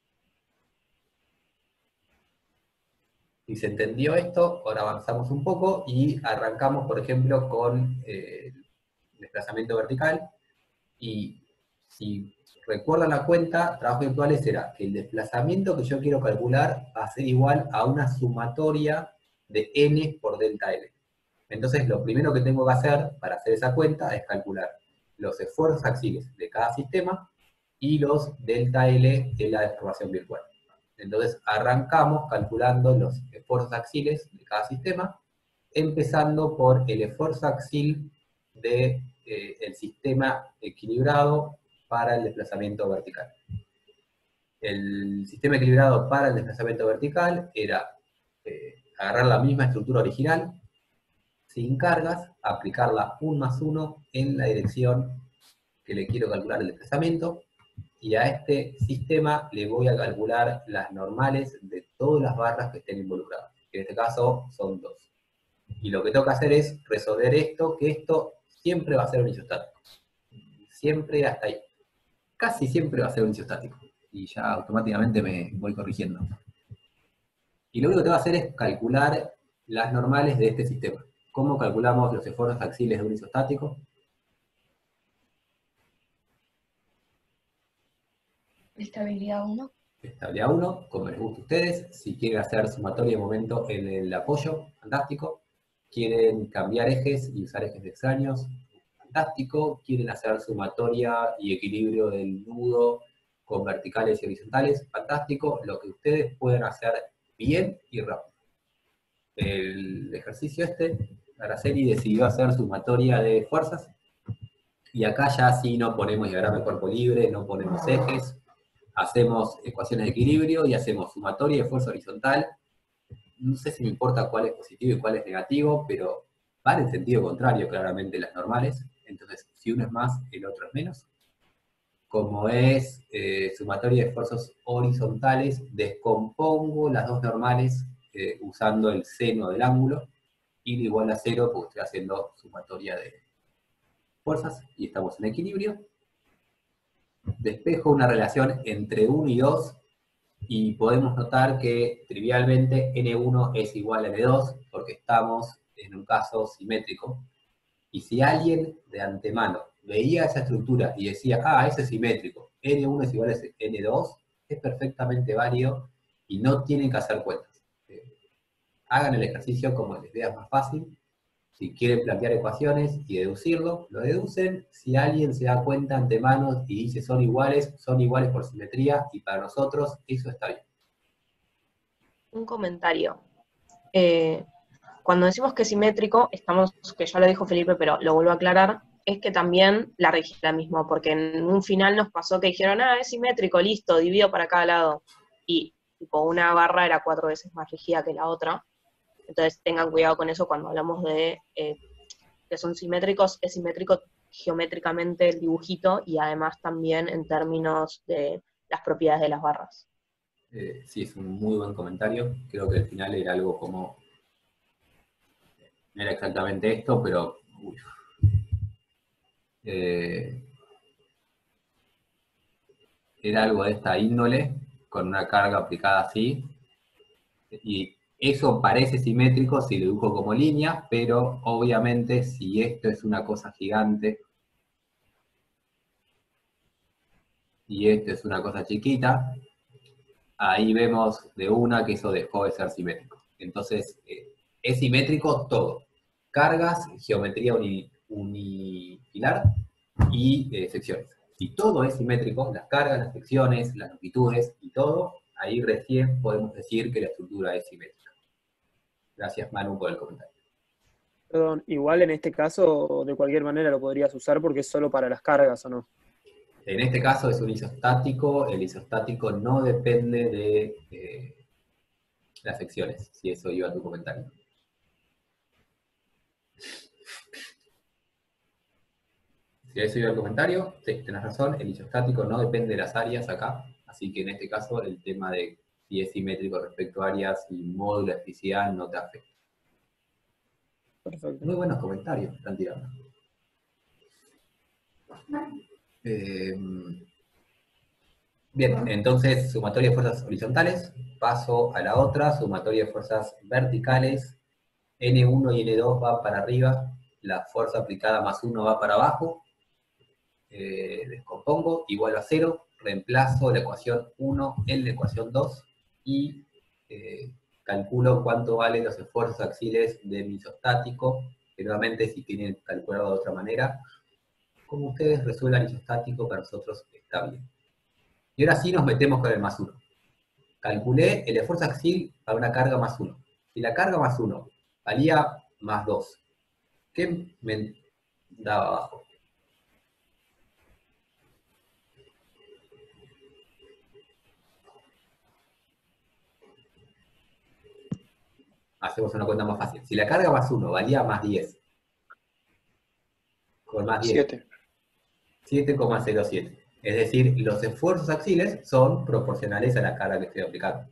Si se entendió esto, ahora avanzamos un poco y arrancamos, por ejemplo, con eh, desplazamiento vertical. Y si recuerdan la cuenta, trabajos virtuales era que el desplazamiento que yo quiero calcular va a ser igual a una sumatoria de n por delta L. Entonces, lo primero que tengo que hacer para hacer esa cuenta es calcular los esfuerzos axiales de cada sistema y los delta L de la deformación virtual. Entonces, arrancamos calculando los esfuerzos axiales de cada sistema, empezando por el esfuerzo axil del de, eh, sistema equilibrado para el desplazamiento vertical. El sistema equilibrado para el desplazamiento vertical era eh, agarrar la misma estructura original, sin cargas, aplicarla un más uno en la dirección que le quiero calcular el desplazamiento, y a este sistema le voy a calcular las normales de todas las barras que estén involucradas, que en este caso son dos. Y lo que tengo que hacer es resolver esto, que esto siempre va a ser un isostático. Siempre hasta ahí. Casi siempre va a ser un isostático. Y ya automáticamente me voy corrigiendo. Y lo único que tengo que hacer es calcular las normales de este sistema. ¿Cómo calculamos los esfuerzos axiales de un isostático? Estabilidad uno. Estabilidad uno, como les gusta a ustedes. Si quieren hacer sumatoria de momento en el apoyo, fantástico. Quieren cambiar ejes y usar ejes extraños, fantástico. Quieren hacer sumatoria y equilibrio del nudo con verticales y horizontales, fantástico. Lo que ustedes pueden hacer bien y rápido. El ejercicio este, Araceli decidió hacer sumatoria de fuerzas, y acá ya sí no ponemos diagrama de cuerpo libre, no ponemos ejes, hacemos ecuaciones de equilibrio y hacemos sumatoria de fuerza horizontal. No sé si me importa cuál es positivo y cuál es negativo, pero van en sentido contrario claramente las normales. Entonces, si uno es más, el otro es menos. Como es eh, sumatoria de esfuerzos horizontales, descompongo las dos normales eh, usando el seno del ángulo, y igual a cero, porque estoy haciendo sumatoria de fuerzas, y estamos en equilibrio. Despejo una relación entre uno y dos, y podemos notar que trivialmente ene uno es igual a ene dos, porque estamos en un caso simétrico. Y si alguien de antemano veía esa estructura y decía, ah, ese es simétrico, ene uno es igual a ene dos, es perfectamente válido y no tienen que hacer cuentas. Eh, hagan el ejercicio como les vea más fácil. Si quieren plantear ecuaciones y deducirlo, lo deducen. Si alguien se da cuenta antemano y dice son iguales, son iguales por simetría, y para nosotros eso está bien. Un comentario. Eh, cuando decimos que es simétrico, estamos, que ya lo dijo Felipe, pero lo vuelvo a aclarar, es que también la rige la misma, porque en un final nos pasó que dijeron, ah, es simétrico, listo, divido para cada lado. Y tipo una barra era cuatro veces más rígida que la otra. Entonces tengan cuidado con eso cuando hablamos de eh, que son simétricos, es simétrico geométricamente el dibujito y además también en términos de las propiedades de las barras. Eh, sí, es un muy buen comentario. Creo que al final era algo como... No era exactamente esto, pero... Uy, eh, era algo de esta índole, con una carga aplicada así, y eso parece simétrico si lo dibujo como línea, pero obviamente si esto es una cosa gigante y esto es una cosa chiquita, ahí vemos de una que eso dejó de ser simétrico. Entonces, eh, es simétrico todo. Cargas, geometría uni, unifilar y eh, secciones. Si todo es simétrico, las cargas, las secciones, las longitudes y todo, ahí recién podemos decir que la estructura es simétrica. Gracias, Manu, por el comentario. Perdón, igual en este caso, de cualquier manera lo podrías usar porque es solo para las cargas, ¿o no? En este caso es un isostático, el isostático no depende de eh, las secciones, si eso iba a tu comentario. Si eso iba al comentario, sí, tenés razón, el isostático no depende de las áreas acá, así que en este caso el tema de si es simétrico respecto a áreas y módulo de elasticidad no te afecta. Perfecto. Muy buenos comentarios están tirando. Eh, bien, entonces, sumatoria de fuerzas horizontales, paso a la otra, sumatoria de fuerzas verticales, ene uno y ene dos van para arriba, la fuerza aplicada más uno va para abajo, eh, descompongo, igual a cero, reemplazo la ecuación uno en la ecuación dos, y eh, calculo cuánto valen los esfuerzos axiles de mi isostático, que nuevamente si tienen calculado de otra manera, como ustedes resuelvan isostático, para nosotros está bien. Y ahora sí nos metemos con el más uno. Calculé el esfuerzo axil para una carga más uno. Si la carga más uno valía más dos, ¿qué me daba abajo? Hacemos una cuenta más fácil. Si la carga más uno valía más diez, con más diez, siete. siete coma cero siete. Es decir, los esfuerzos axiles son proporcionales a la carga que estoy aplicando.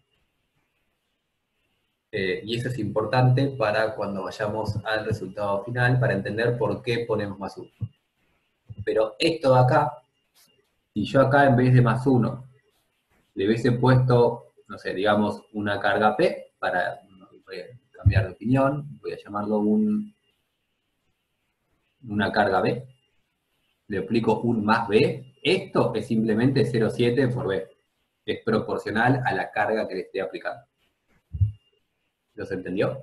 Eh, y eso es importante para cuando vayamos al resultado final, para entender por qué ponemos más uno. Pero esto de acá, si yo acá en vez de más uno, le hubiese puesto, no sé, digamos, una carga P, para voy a cambiar de opinión, voy a llamarlo un, una carga B, le aplico un más B, esto es simplemente cero coma siete por B. Es proporcional a la carga que le esté aplicando. ¿Lo se entendió?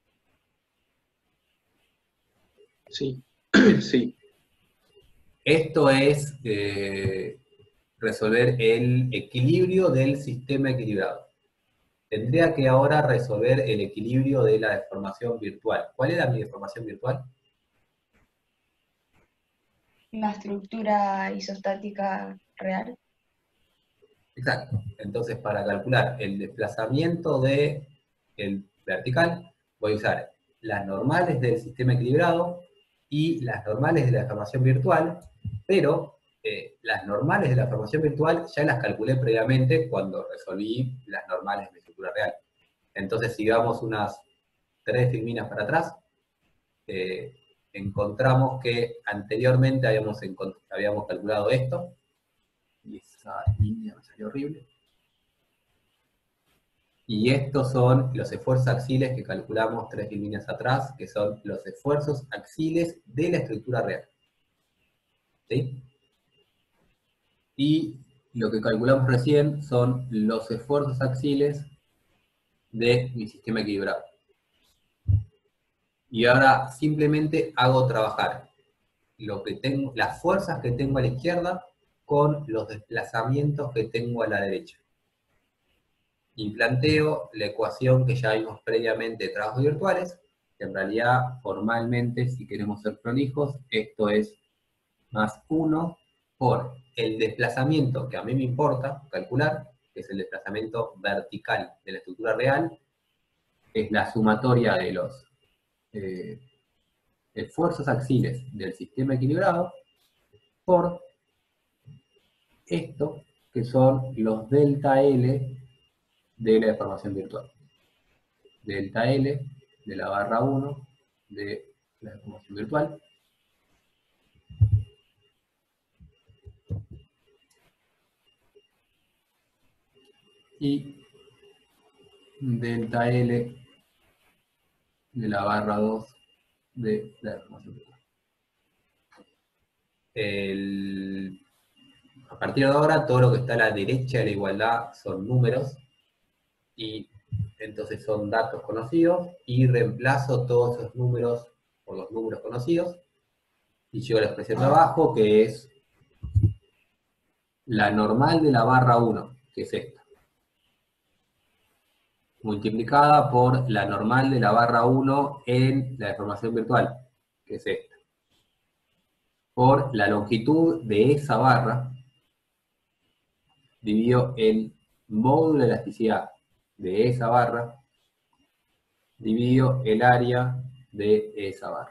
Sí, sí. Esto es eh, resolver el equilibrio del sistema equilibrado. Tendría que ahora resolver el equilibrio de la deformación virtual. ¿Cuál era mi deformación virtual? La estructura isostática real. Exacto. Entonces, para calcular el desplazamiento del vertical, voy a usar las normales del sistema equilibrado y las normales de la deformación virtual, pero eh, las normales de la deformación virtual ya las calculé previamente cuando resolví las normales de la estructura real. Entonces, si vamos unas tres filminas para atrás, eh, encontramos que anteriormente habíamos, habíamos calculado esto, y esa línea me salió horrible. Y estos son los esfuerzos axiles que calculamos tres líneas atrás, que son los esfuerzos axiles de la estructura real. ¿Sí? Y lo que calculamos recién son los esfuerzos axiles de mi sistema equilibrado. Y ahora simplemente hago trabajar lo que tengo, las fuerzas que tengo a la izquierda con los desplazamientos que tengo a la derecha. Y planteo la ecuación que ya vimos previamente de trabajos virtuales, que en realidad, formalmente, si queremos ser prolijos, esto es más uno por el desplazamiento que a mí me importa calcular, que es el desplazamiento vertical de la estructura real, es la sumatoria de los eh, esfuerzos axiles del sistema equilibrado, por esto, que son los delta L de la deformación virtual. Delta L de la barra uno de la deformación virtual. Y delta L de la barra dos de la deformación virtual. El, a partir de ahora, todo lo que está a la derecha de la igualdad son números, y entonces son datos conocidos, y reemplazo todos esos números por los números conocidos, y llego a la expresión de abajo, que es la normal de la barra uno, que es esta, multiplicada por la normal de la barra uno en la deformación virtual, que es esta, por la longitud de esa barra, dividido el módulo de elasticidad de esa barra, dividido el área de esa barra.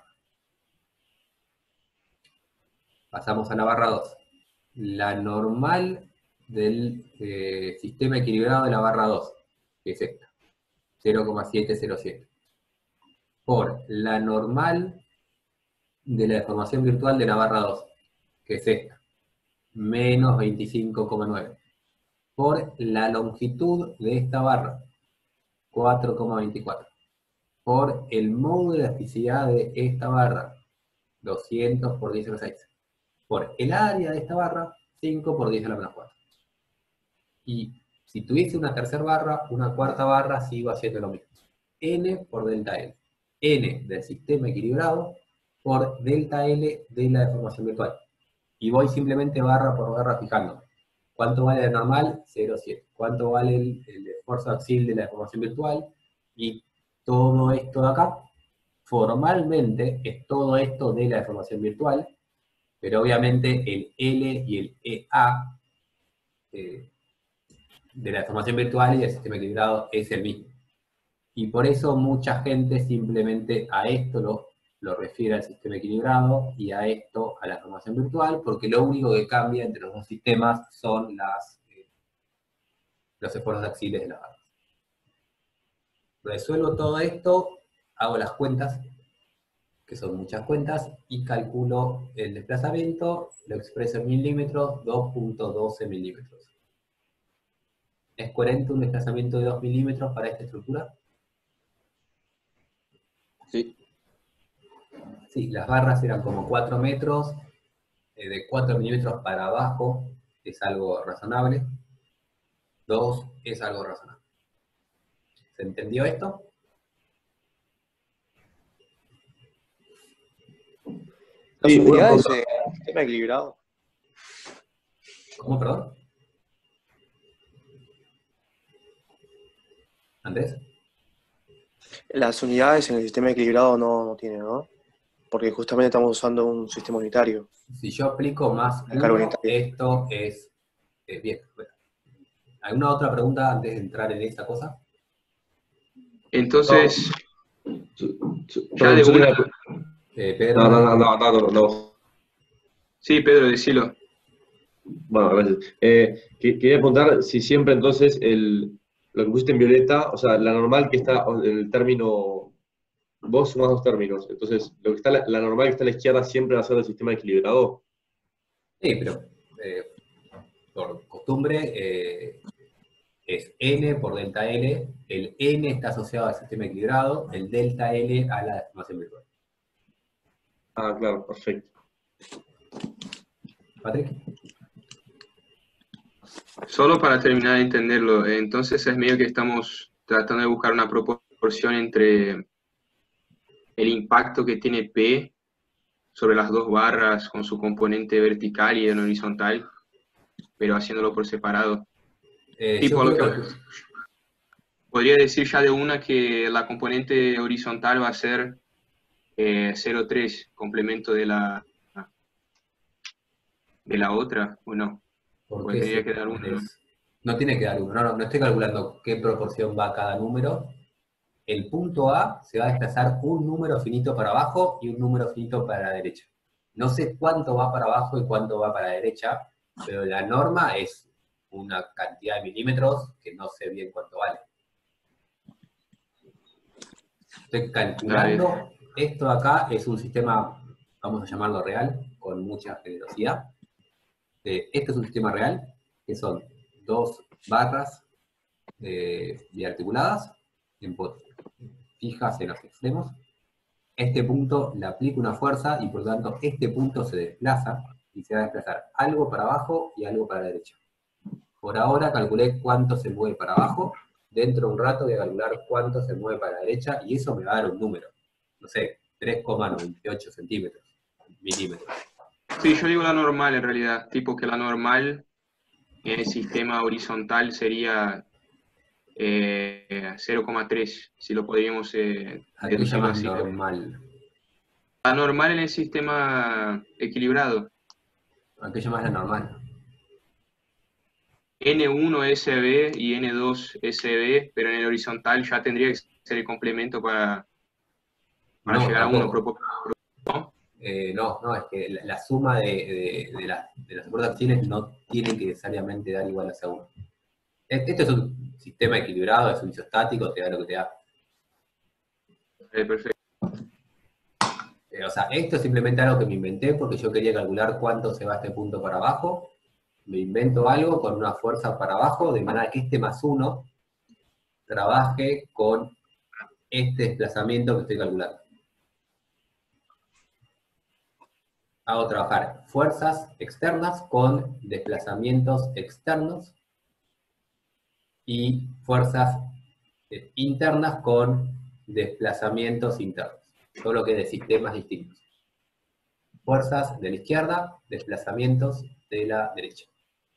Pasamos a la barra dos. La normal del eh, sistema equilibrado de la barra dos, que es esta, cero coma setecientos siete, por la normal de la deformación virtual de la barra dos, que es esta, menos veinticinco coma nueve, por la longitud de esta barra, cuatro coma veinticuatro, por el módulo de elasticidad de esta barra, doscientos por diez a la seis, por el área de esta barra, cinco por diez a la menos cuatro. Y si tuviese una tercera barra, una cuarta barra, sigo haciendo lo mismo. N por delta L. N del sistema equilibrado por delta L de la deformación virtual. Y voy simplemente barra por barra fijando. ¿Cuánto vale la normal? cero coma siete. ¿Cuánto vale el, el esfuerzo axial de la deformación virtual? Y todo esto de acá, formalmente, es todo esto de la deformación virtual, pero obviamente el L y el E A eh, de la deformación virtual y del sistema equilibrado es el mismo. Y por eso mucha gente simplemente a esto lo, lo refiere al sistema equilibrado y a esto a la deformación virtual, porque lo único que cambia entre los dos sistemas son las, eh, los esfuerzos axiales de las barras. Resuelvo todo esto, hago las cuentas, que son muchas cuentas, y calculo el desplazamiento, lo expreso en milímetros, dos punto doce milímetros. ¿Es coherente un desplazamiento de dos milímetros para esta estructura? Sí. Sí, las barras eran como cuatro metros, eh, de cuatro milímetros para abajo es algo razonable, dos es algo razonable. ¿Se entendió esto? Las Sí, unidades una de sistema equilibrado. ¿Cómo, perdón? ¿Andrés? Las unidades en el sistema equilibrado no, no tienen, ¿no? Porque justamente estamos usando un sistema unitario. Si yo aplico más La carga uno, unitaria. esto es, es bien. Bueno. ¿Alguna otra pregunta antes de entrar en esta cosa? Entonces, ya Perdón, de yo una... tenía- Eh, Pedro, No, no, no, no, no, no. Sí, Pedro, decilo. Bueno, gracias. Eh, que- quería preguntar si siempre entonces el, lo que pusiste en violeta, o sea, la normal que está en el término, vos sumás dos términos, entonces lo que está, la, la normal que está a la izquierda siempre va a ser el sistema equilibrado. Sí, pero eh, por costumbre eh, es N por delta L, el N está asociado al sistema equilibrado, el delta L a la deformación virtual. Ah, claro, perfecto. Patrick. Solo para terminar de entenderlo, entonces es medio que estamos tratando de buscar una proporción entre el impacto que tiene P sobre las dos barras con su componente vertical y en horizontal, pero haciéndolo por separado. Eh, Tipo, yo lo creo que que- podría decir ya de una que la componente horizontal va a ser eh, cero coma tres, complemento de la de la otra, ¿o no? ¿Por Porque qué tendría se- que dar uno, ¿no? es- No tiene que dar uno, no, no, no estoy calculando qué proporción va a cada número. El punto A se va a desplazar un número finito para abajo y un número finito para la derecha. No sé cuánto va para abajo y cuánto va para la derecha, pero la norma es una cantidad de milímetros que no sé bien cuánto vale. Estoy calculando, esto de acá es un sistema, vamos a llamarlo real, con mucha generosidad. Eh, este es un sistema real, que son dos barras eh, biarticuladas, en pot- fijas en los extremos. Este punto le aplica una fuerza y por lo tanto este punto se desplaza y se va a desplazar algo para abajo y algo para la derecha. Por ahora calculé cuánto se mueve para abajo, dentro de un rato voy a calcular cuánto se mueve para la derecha y eso me va a dar un número, no sé, tres coma noventa y ocho centímetros, milímetros. Sí, yo digo la normal en realidad, tipo que la normal en el sistema horizontal sería eh, cero coma tres, si lo podríamos eh, ¿A qué deducirlo llamas así. normal? La normal en el sistema equilibrado. ¿A qué llamas la normal? N uno S B y N dos S B, pero en el horizontal ya tendría que ser el complemento para, para No, llegar a uno. tampoco. Eh, no, no, es que la, la suma de, de, de, la, de las aportaciones no tiene que necesariamente dar igual a C uno. Este es un sistema equilibrado, es un isostático, te da lo que te da. Eh, perfecto. Eh, o sea, esto es simplemente algo que me inventé porque yo quería calcular cuánto se va este punto para abajo. Me invento algo con una fuerza para abajo, de manera que este más uno trabaje con este desplazamiento que estoy calculando. Hago trabajar fuerzas externas con desplazamientos externos y fuerzas eh, internas con desplazamientos internos, solo que de sistemas distintos. Fuerzas de la izquierda, desplazamientos de la derecha.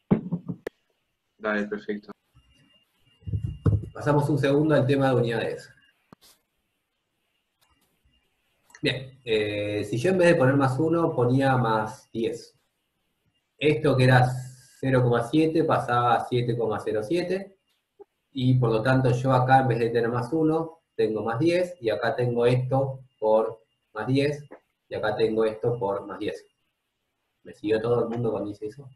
Dale, perfecto. Pasamos un segundo al tema de unidades. Bien, eh, si yo en vez de poner más uno ponía más diez. Esto que era cero coma siete pasaba a siete coma cero siete. Y por lo tanto yo acá en vez de tener más uno, tengo más diez. Y acá tengo esto por más diez. Y acá tengo esto por más diez. ¿Me siguió todo el mundo cuando hice eso?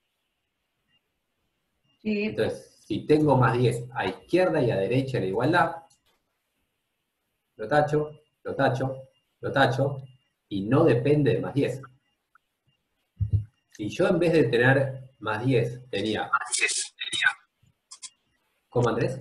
Sí. Entonces, si tengo más diez a izquierda y a derecha en la igualdad, lo tacho, lo tacho, lo tacho, y no depende de más diez. Si yo en vez de tener más diez tenía... ¿Cómo, Andrés?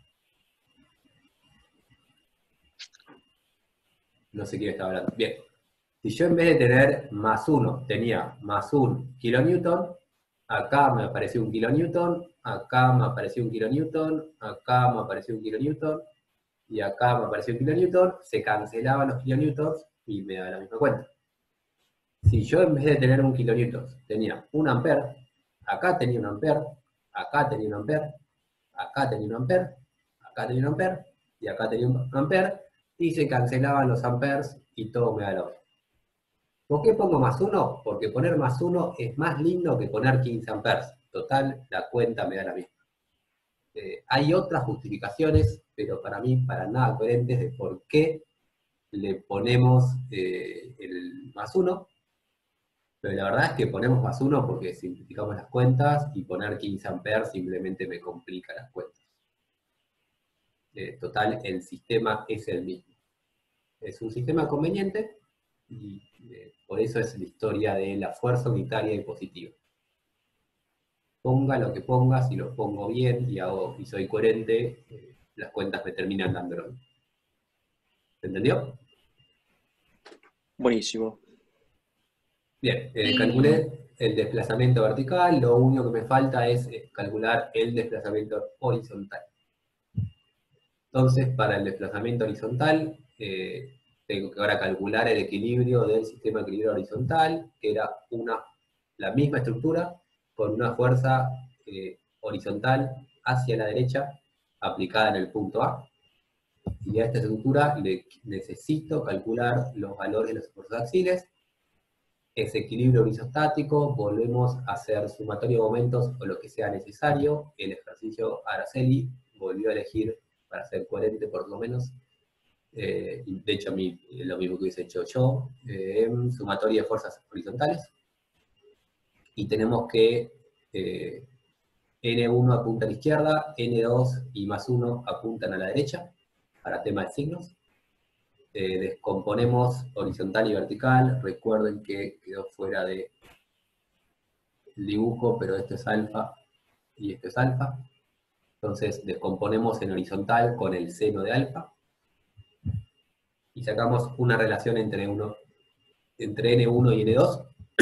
No sé quién está hablando. Bien. Si yo en vez de tener más uno tenía más un kilonewton, acá me apareció un kilonewton, acá me apareció un kilonewton, acá me apareció un kilonewton, y acá me apareció un kilonewton, se cancelaban los kilonewtons y me da la misma cuenta. Si yo en vez de tener un kilonewton tenía un ampere, acá tenía un ampere, acá tenía un ampere, acá tenía un ampere, acá tenía un ampere, y acá tenía un ampere, y se cancelaban los amperes y todo me da lo mismo. ¿Por qué pongo más uno? Porque poner más uno es más lindo que poner quince amperes. Total, la cuenta me da la misma. Eh, hay otras justificaciones, pero para mí, para nada coherentes de por qué le ponemos eh, el más uno. Pero la verdad es que ponemos más uno porque simplificamos las cuentas y poner quince amperes simplemente me complica las cuentas. Eh, total, el sistema es el mismo. Es un sistema conveniente y eh, por eso es la historia de la fuerza unitaria y positiva. Ponga lo que ponga, si lo pongo bien y, hago, y soy coherente, eh, las cuentas me terminan dándolo. ¿Se entendió? Buenísimo. Bien, eh, Y- calculé el desplazamiento vertical, lo único que me falta es eh, calcular el desplazamiento horizontal. Entonces, para el desplazamiento horizontal, eh, tengo que ahora calcular el equilibrio del sistema de equilibrio horizontal, que era una, la misma estructura, con una fuerza eh, horizontal hacia la derecha, aplicada en el punto A. Y a esta estructura le necesito calcular los valores de los esfuerzos axiles. Ese equilibrio isostático, volvemos a hacer sumatorio de momentos o lo que sea necesario. El ejercicio Araceli volvió a elegir, para ser coherente por lo menos, eh, de hecho a mí lo mismo que hubiese hecho yo, eh, sumatoria de fuerzas horizontales, y tenemos que eh, ene uno apunta a la izquierda, ene dos y más uno apuntan a la derecha, para tema de signos. Eh, descomponemos horizontal y vertical, recuerden que quedó fuera de dibujo, pero esto es alfa y esto es alfa. Entonces descomponemos en horizontal con el seno de alfa, y sacamos una relación entre, uno, entre ene uno y ene dos.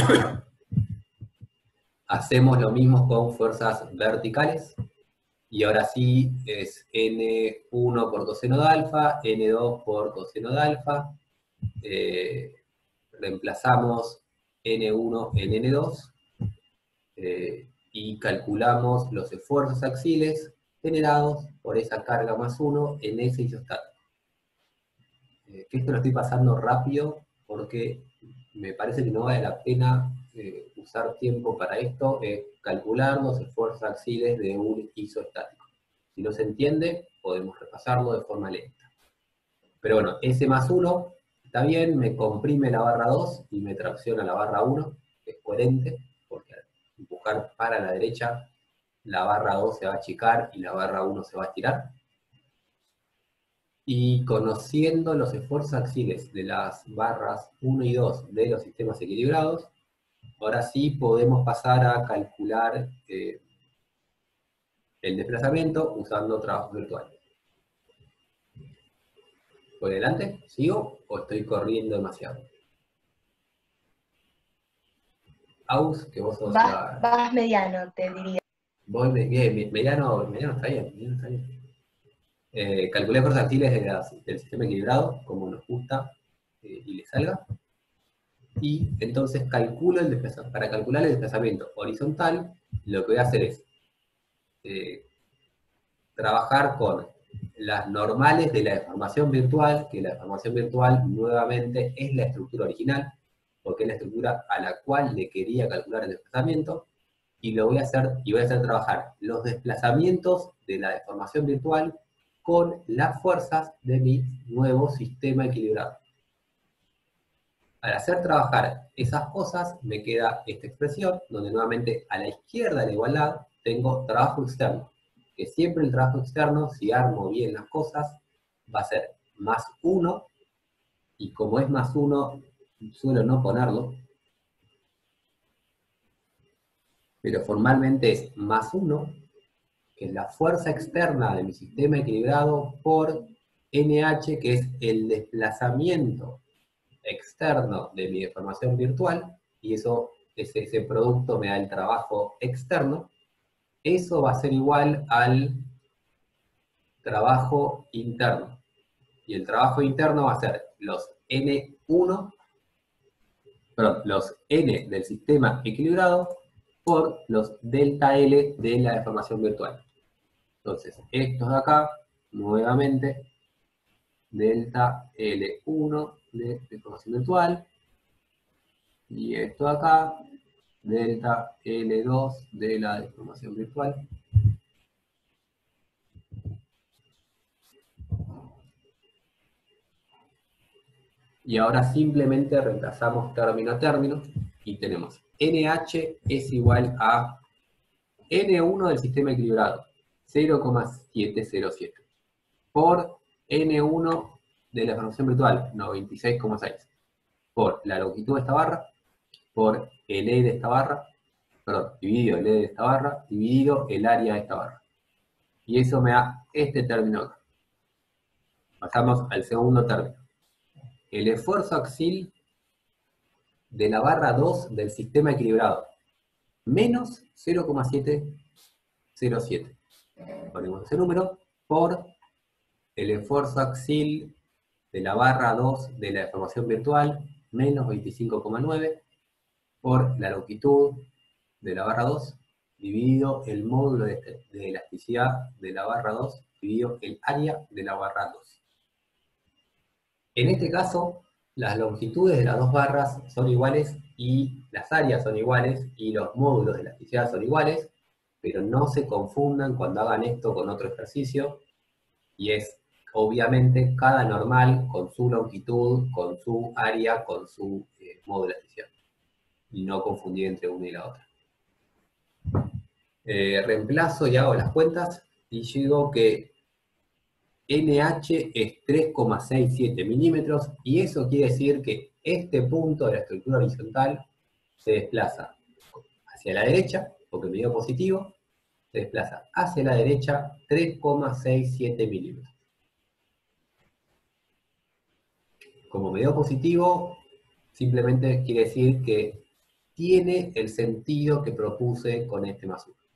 Hacemos lo mismo con fuerzas verticales, y ahora sí es ene uno por coseno de alfa, ene dos por coseno de alfa, eh, reemplazamos ene uno en ene dos, eh, y calculamos los esfuerzos axiles generados por esa carga más uno en ese isostático. Eh, que esto lo estoy pasando rápido porque me parece que no vale la pena eh, usar tiempo para esto, eh, calcular los esfuerzos axiles de un isostático. Si no se entiende, podemos repasarlo de forma lenta. Pero bueno, ese más uno está bien, me comprime la barra dos y me tracciona la barra uno, que es coherente, porque al empujar para la derecha, la barra dos se va a achicar y la barra uno se va a estirar. Y conociendo los esfuerzos axiales de las barras uno y dos de los sistemas equilibrados, ahora sí podemos pasar a calcular eh, el desplazamiento usando trabajo virtual. ¿Por delante? ¿Sigo o estoy corriendo demasiado? Aus, que vos sos Vas, la... vas mediano, te diría. Voy bien, mediano, mediano está bien, mediano está bien. Eh, calculé fuerzas axiales de la, del sistema equilibrado, como nos gusta, eh, y le salga. Y entonces calculo el desplazamiento. Para calcular el desplazamiento horizontal, lo que voy a hacer es eh, trabajar con las normales de la deformación virtual, que la deformación virtual nuevamente es la estructura original, porque es la estructura a la cual le quería calcular el desplazamiento, y lo voy a hacer, y voy a hacer trabajar los desplazamientos de la deformación virtual con las fuerzas de mi nuevo sistema equilibrado. Al hacer trabajar esas cosas, me queda esta expresión, donde nuevamente a la izquierda de la igualdad tengo trabajo externo, que siempre el trabajo externo, si armo bien las cosas, va a ser más uno, y como es más uno, suelo no ponerlo, pero formalmente es más uno, que es la fuerza externa de mi sistema equilibrado, por N H, que es el desplazamiento externo de mi deformación virtual, y eso, ese, ese producto me da el trabajo externo. Eso va a ser igual al trabajo interno. Y el trabajo interno va a ser los N uno, perdón, los N del sistema equilibrado por los delta L de la deformación virtual. Entonces, estos de acá, nuevamente, delta L uno de deformación virtual, y esto de acá, delta L dos de la deformación virtual. Y ahora simplemente reemplazamos término a término, y tenemos N H es igual a N uno del sistema equilibrado, cero coma setecientos siete, por N uno de la deformación virtual, noventa y seis coma seis, por la longitud de esta barra, por el E de esta barra, perdón, dividido el E de esta barra, dividido el área de esta barra. Y eso me da este término acá. Pasamos al segundo término. El esfuerzo axial de la barra dos del sistema equilibrado, menos cero coma setecientos siete. Ponemos ese número por el esfuerzo axial de la barra dos de la deformación virtual, menos veinticinco coma nueve, por la longitud de la barra dos, dividido el módulo de, de elasticidad de la barra dos, dividido el área de la barra dos. En este caso, las longitudes de las dos barras son iguales, y las áreas son iguales, y los módulos de elasticidad son iguales, pero no se confundan cuando hagan esto con otro ejercicio, y es, obviamente, cada normal con su longitud, con su área, con su eh, módulo de elasticidad. Y no confundir entre una y la otra. Eh, reemplazo y hago las cuentas, y digo que N H es tres coma sesenta y siete milímetros, y eso quiere decir que este punto de la estructura horizontal se desplaza hacia la derecha, porque me dio positivo, se desplaza hacia la derecha tres coma sesenta y siete milímetros. Como me dio positivo, simplemente quiere decir que tiene el sentido que propuse con este más uno.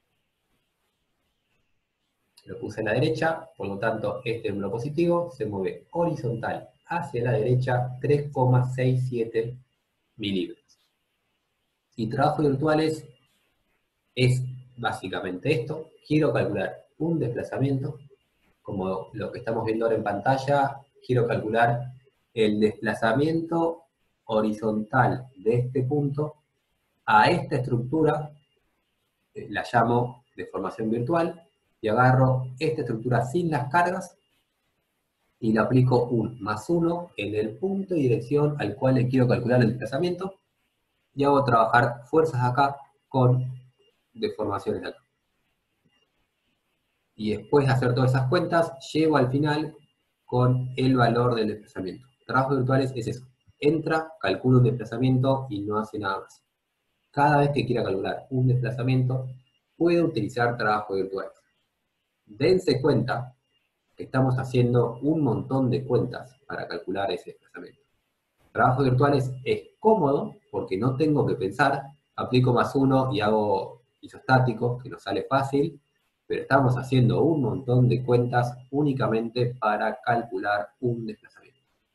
Lo puse a la derecha, por lo tanto este número positivo se mueve horizontal hacia la derecha tres coma sesenta y siete milímetros. Y trabajo virtuales es básicamente esto. Quiero calcular un desplazamiento, como lo que estamos viendo ahora en pantalla. Quiero calcular el desplazamiento horizontal de este punto a esta estructura, eh, la llamo deformación virtual, y agarro esta estructura sin las cargas, y le aplico un más uno en el punto y dirección al cual le quiero calcular el desplazamiento, y hago trabajar fuerzas acá con deformaciones acá. Y después de hacer todas esas cuentas, llego al final con el valor del desplazamiento. Trabajos virtuales es eso. Entra, calcula un desplazamiento y no hace nada más. Cada vez que quiera calcular un desplazamiento, puede utilizar trabajos virtuales. Dense cuenta que estamos haciendo un montón de cuentas para calcular ese desplazamiento. Trabajos virtuales es cómodo porque no tengo que pensar, aplico más uno y hago isostático, que nos sale fácil, pero estamos haciendo un montón de cuentas únicamente para calcular un desplazamiento.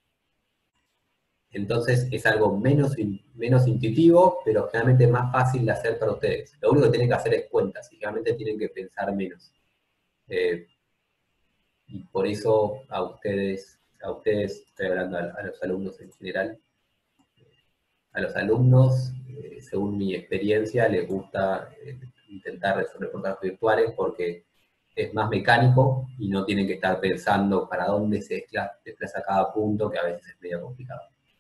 Entonces es algo menos, menos intuitivo, pero generalmente más fácil de hacer para ustedes. Lo único que tienen que hacer es cuentas, y generalmente tienen que pensar menos. Eh, y por eso a ustedes, a ustedes, estoy hablando a, a los alumnos en general, a los alumnos, eh, según mi experiencia, les gusta eh, intentar resolver trabajos virtuales porque es más mecánico y no tienen que estar pensando para dónde se desplaza cada punto, que a veces es medio complicado.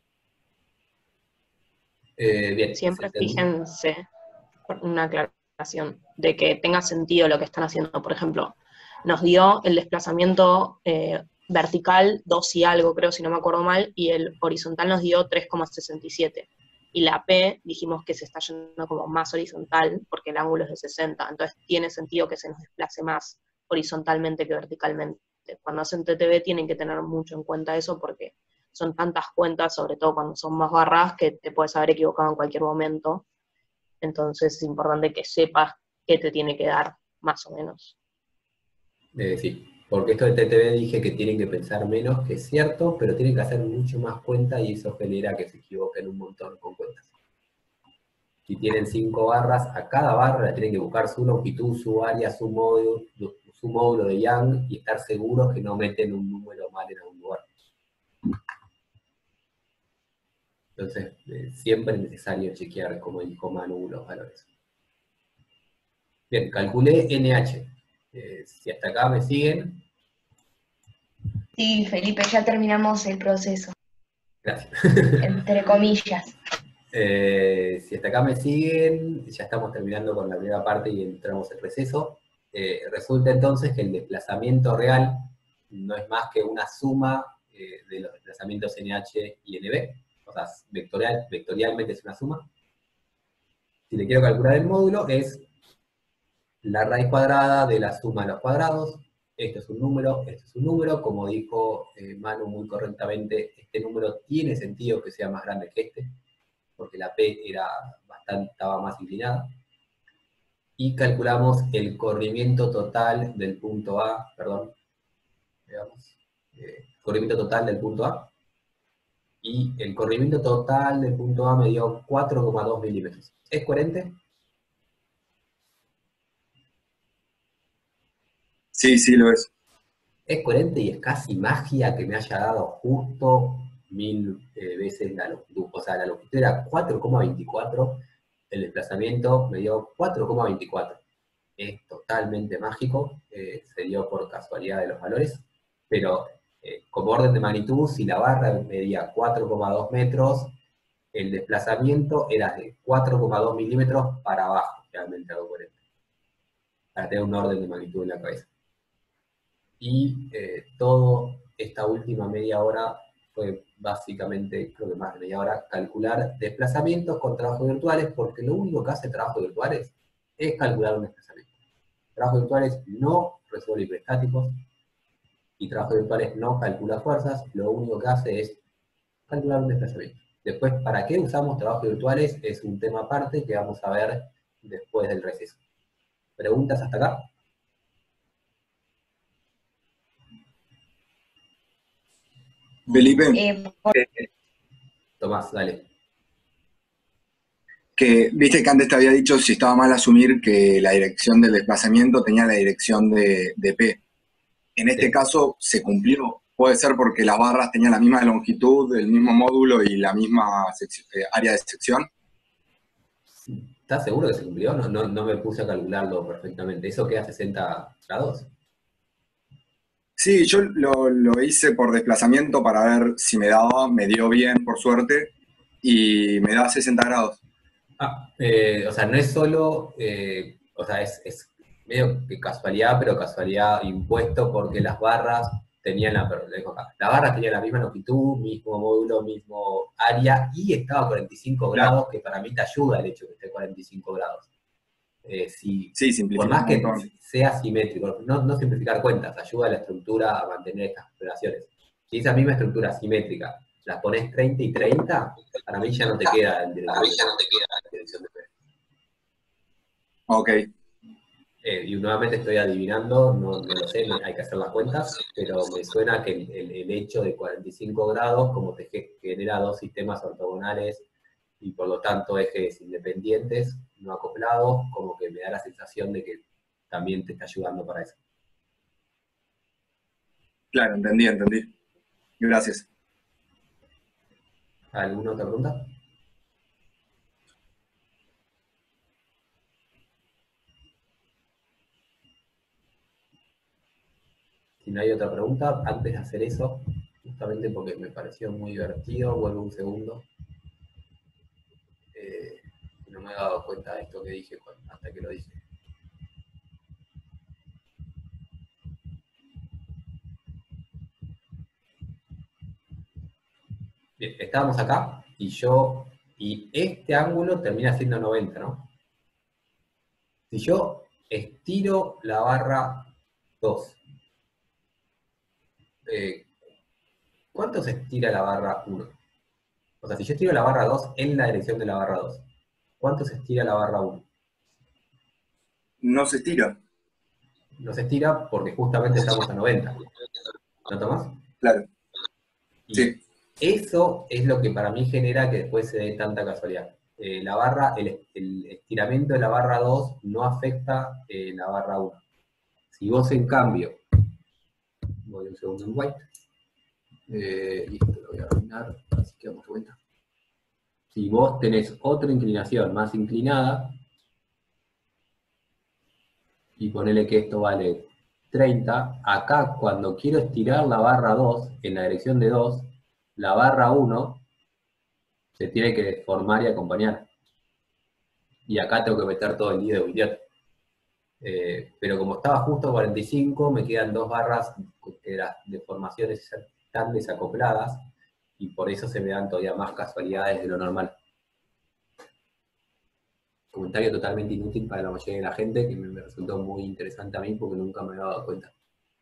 Eh, bien, Siempre fíjense, una aclaración, de que tenga sentido lo que están haciendo. Por ejemplo, nos dio el desplazamiento eh, vertical dos y algo, creo, si no me acuerdo mal, y el horizontal nos dio tres coma sesenta y siete. Y la P dijimos que se está yendo como más horizontal, porque el ángulo es de sesenta, entonces tiene sentido que se nos desplace más horizontalmente que verticalmente. Cuando hacen T T V tienen que tener mucho en cuenta eso, porque son tantas cuentas, sobre todo cuando son más barras, que te puedes haber equivocado en cualquier momento. Entonces es importante que sepas qué te tiene que dar, más o menos. Eh, sí, porque esto de T T V dije que tienen que pensar menos, que es cierto, pero tienen que hacer mucho más cuenta y eso genera que se equivoquen un montón con cuentas. Si tienen cinco barras, a cada barra le tienen que buscar su longitud, su área, su módulo, su módulo de Young y estar seguros que no meten un número mal en algún lugar. Entonces, eh, siempre es necesario chequear, como dijo Manu, los valores. Bien, calculé N H. Eh, si hasta acá me siguen. Sí, Felipe, ya terminamos el proceso. Gracias. Entre comillas. Eh, si hasta acá me siguen, ya estamos terminando con la primera parte y entramos en receso. Eh, resulta entonces que el desplazamiento real no es más que una suma eh, de los desplazamientos N H y N B. O sea, vectorial, vectorialmente es una suma. Si le quiero calcular el módulo, es la raíz cuadrada de la suma de los cuadrados. Esto es un número, esto es un número. Como dijo eh, Manu muy correctamente, este número tiene sentido que sea más grande que este, porque la P era bastante, estaba más inclinada. Y calculamos el corrimiento total del punto A, perdón, veamos, eh, corrimiento total del punto A. Y el corrimiento total del punto A me dio cuatro coma dos milímetros. ¿Es coherente? Sí, sí lo es. Es coherente y es casi magia que me haya dado justo mil eh, veces la longitud. O sea, la longitud era cuatro coma veinticuatro, el desplazamiento me dio cuatro coma veinticuatro. Es totalmente mágico, eh, se dio por casualidad de los valores, pero eh, como orden de magnitud, si la barra medía cuatro coma dos metros, el desplazamiento era de cuatro coma dos milímetros para abajo, realmente algo coherente. Para tener un orden de magnitud en la cabeza. Y eh, toda esta última media hora fue básicamente, creo que más de media hora, calcular desplazamientos con trabajos virtuales, porque lo único que hace trabajos virtuales es calcular un desplazamiento. Trabajos virtuales no resuelve hiperestáticos, y trabajos virtuales no calcula fuerzas, lo único que hace es calcular un desplazamiento. Después, ¿para qué usamos trabajos virtuales? Es un tema aparte que vamos a ver después del receso. ¿Preguntas hasta acá? Felipe, Eh, Tomás, dale. que viste que antes te había dicho si estaba mal asumir que la dirección del desplazamiento tenía la dirección de, de P. En este Sí. caso se cumplió. Puede ser porque las barras tenían la misma longitud, el mismo módulo y la misma sección- eh, área de sección. ¿Estás seguro que se cumplió? No, no, no me puse a calcularlo perfectamente. ¿Eso queda sesenta grados? Sí, yo lo, lo hice por desplazamiento para ver si me daba, me dio bien por suerte, y me da sesenta grados. Ah, eh, o sea, no es solo, eh, o sea, es, es medio que casualidad, pero casualidad impuesto porque las barras tenían la, lo dejo acá, las barras tenían la misma longitud, mismo módulo, mismo área, y estaba a cuarenta y cinco grados, que para mí te ayuda el hecho de que esté a cuarenta y cinco grados. Eh, si, Sí, por más que simplifica un montón. sea simétrico, no, no simplificar cuentas, ayuda a la estructura a mantener estas operaciones. Si esa misma estructura simétrica las pones treinta y treinta, para mí ya no te queda el dirección, no te queda la dirección de P. Ok. Eh, y nuevamente estoy adivinando, no, no lo sé, hay que hacer las cuentas, pero me suena que el, el- el hecho de cuarenta y cinco grados, como te ge- genera dos sistemas ortogonales y por lo tanto ejes independientes, no acoplados, como que me da la sensación de que también te está ayudando para eso. Claro, entendí, entendí. Gracias. ¿Alguna otra pregunta? Si no hay otra pregunta, antes de hacer eso, justamente porque me pareció muy divertido, vuelvo un segundo. Eh, no me he dado cuenta de esto que dije cuando- hasta que lo dije. Bien, estábamos acá y yo, y este ángulo termina siendo noventa, ¿no? Si yo estiro la barra dos, eh, ¿cuánto se estira la barra uno? O sea, si yo estiro la barra dos en la dirección de la barra dos, ¿cuánto se estira la barra uno? No se estira. No se estira porque justamente estamos a noventa. ¿No, Tomás? Claro. Y Sí. eso es lo que para mí genera que después se dé tanta casualidad. Eh, la barra, el, el estiramiento de la barra dos no afecta eh, la barra uno. Si vos en cambio, voy un segundo en white, eh, listo, lo voy a arruinar, así que damos vuelta. Si vos tenés otra inclinación más inclinada, y ponele que esto vale treinta, acá cuando quiero estirar la barra dos en la dirección de dos, la barra uno se tiene que deformar y acompañar. Y acá tengo que meter todo el lío de Williot. Eh, pero como estaba justo a cuarenta y cinco, me quedan dos barras que las deformaciones están desacopladas, y por eso se me dan todavía más casualidades de lo normal. Comentario totalmente inútil para la mayoría de la gente, que me, me resultó muy interesante a mí porque nunca me había dado cuenta.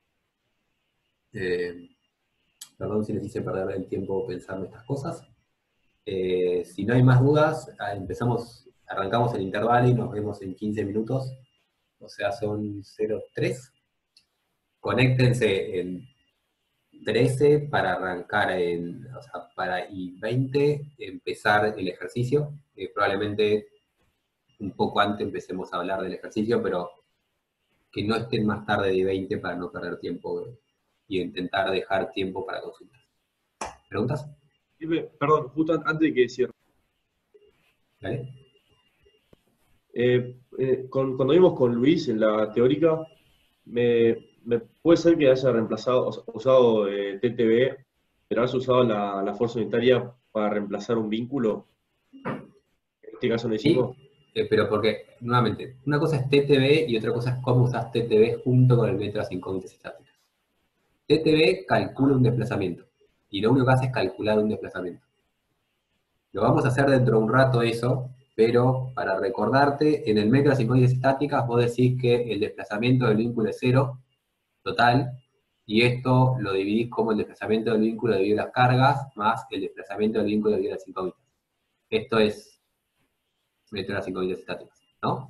Eh, perdón si les hice perder el tiempo pensando estas cosas. Eh, si no hay más dudas, empezamos, arrancamos el intervalo y nos vemos en quince minutos. O sea, son cero tres. Conéctense en trece para arrancar en, o sea, para y veinte empezar el ejercicio. Eh, probablemente un poco antes empecemos a hablar del ejercicio, pero que no estén más tarde de veinte para no perder tiempo y intentar dejar tiempo para consultas. ¿Preguntas? Dime, perdón, justo antes de que cierre. ¿Vale? Eh, eh, con- cuando vimos con Luis en la teórica, me, me puede ser que haya reemplazado, o sea, usado eh, T T B, pero has usado la, la fuerza unitaria para reemplazar un vínculo. En este caso no Sí, hicimos. eh, pero porque, nuevamente, una cosa es T T B y otra cosa es cómo usas T T B junto con el método de las incógnitas estáticas. T T B calcula un desplazamiento, y lo único que hace es calcular un desplazamiento. Lo vamos a hacer dentro de un rato eso, pero para recordarte, en el método de las incógnitas estáticas vos decís que el desplazamiento del vínculo es cero, total, y esto lo dividís como el desplazamiento del vínculo debido a las cargas, más el desplazamiento del vínculo debido a las incógnitas. Esto es método de las incógnitas estáticas, ¿no?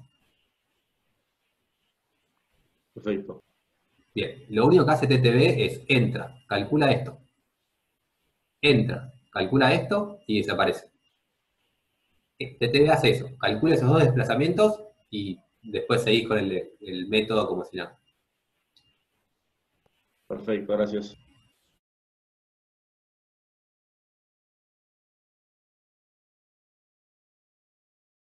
Perfecto. Bien, lo único que hace T T B es entra, calcula esto. Entra, calcula esto y desaparece. T T B hace eso, calcula esos dos desplazamientos y después seguís con el, el método como si nada. Perfecto, gracias.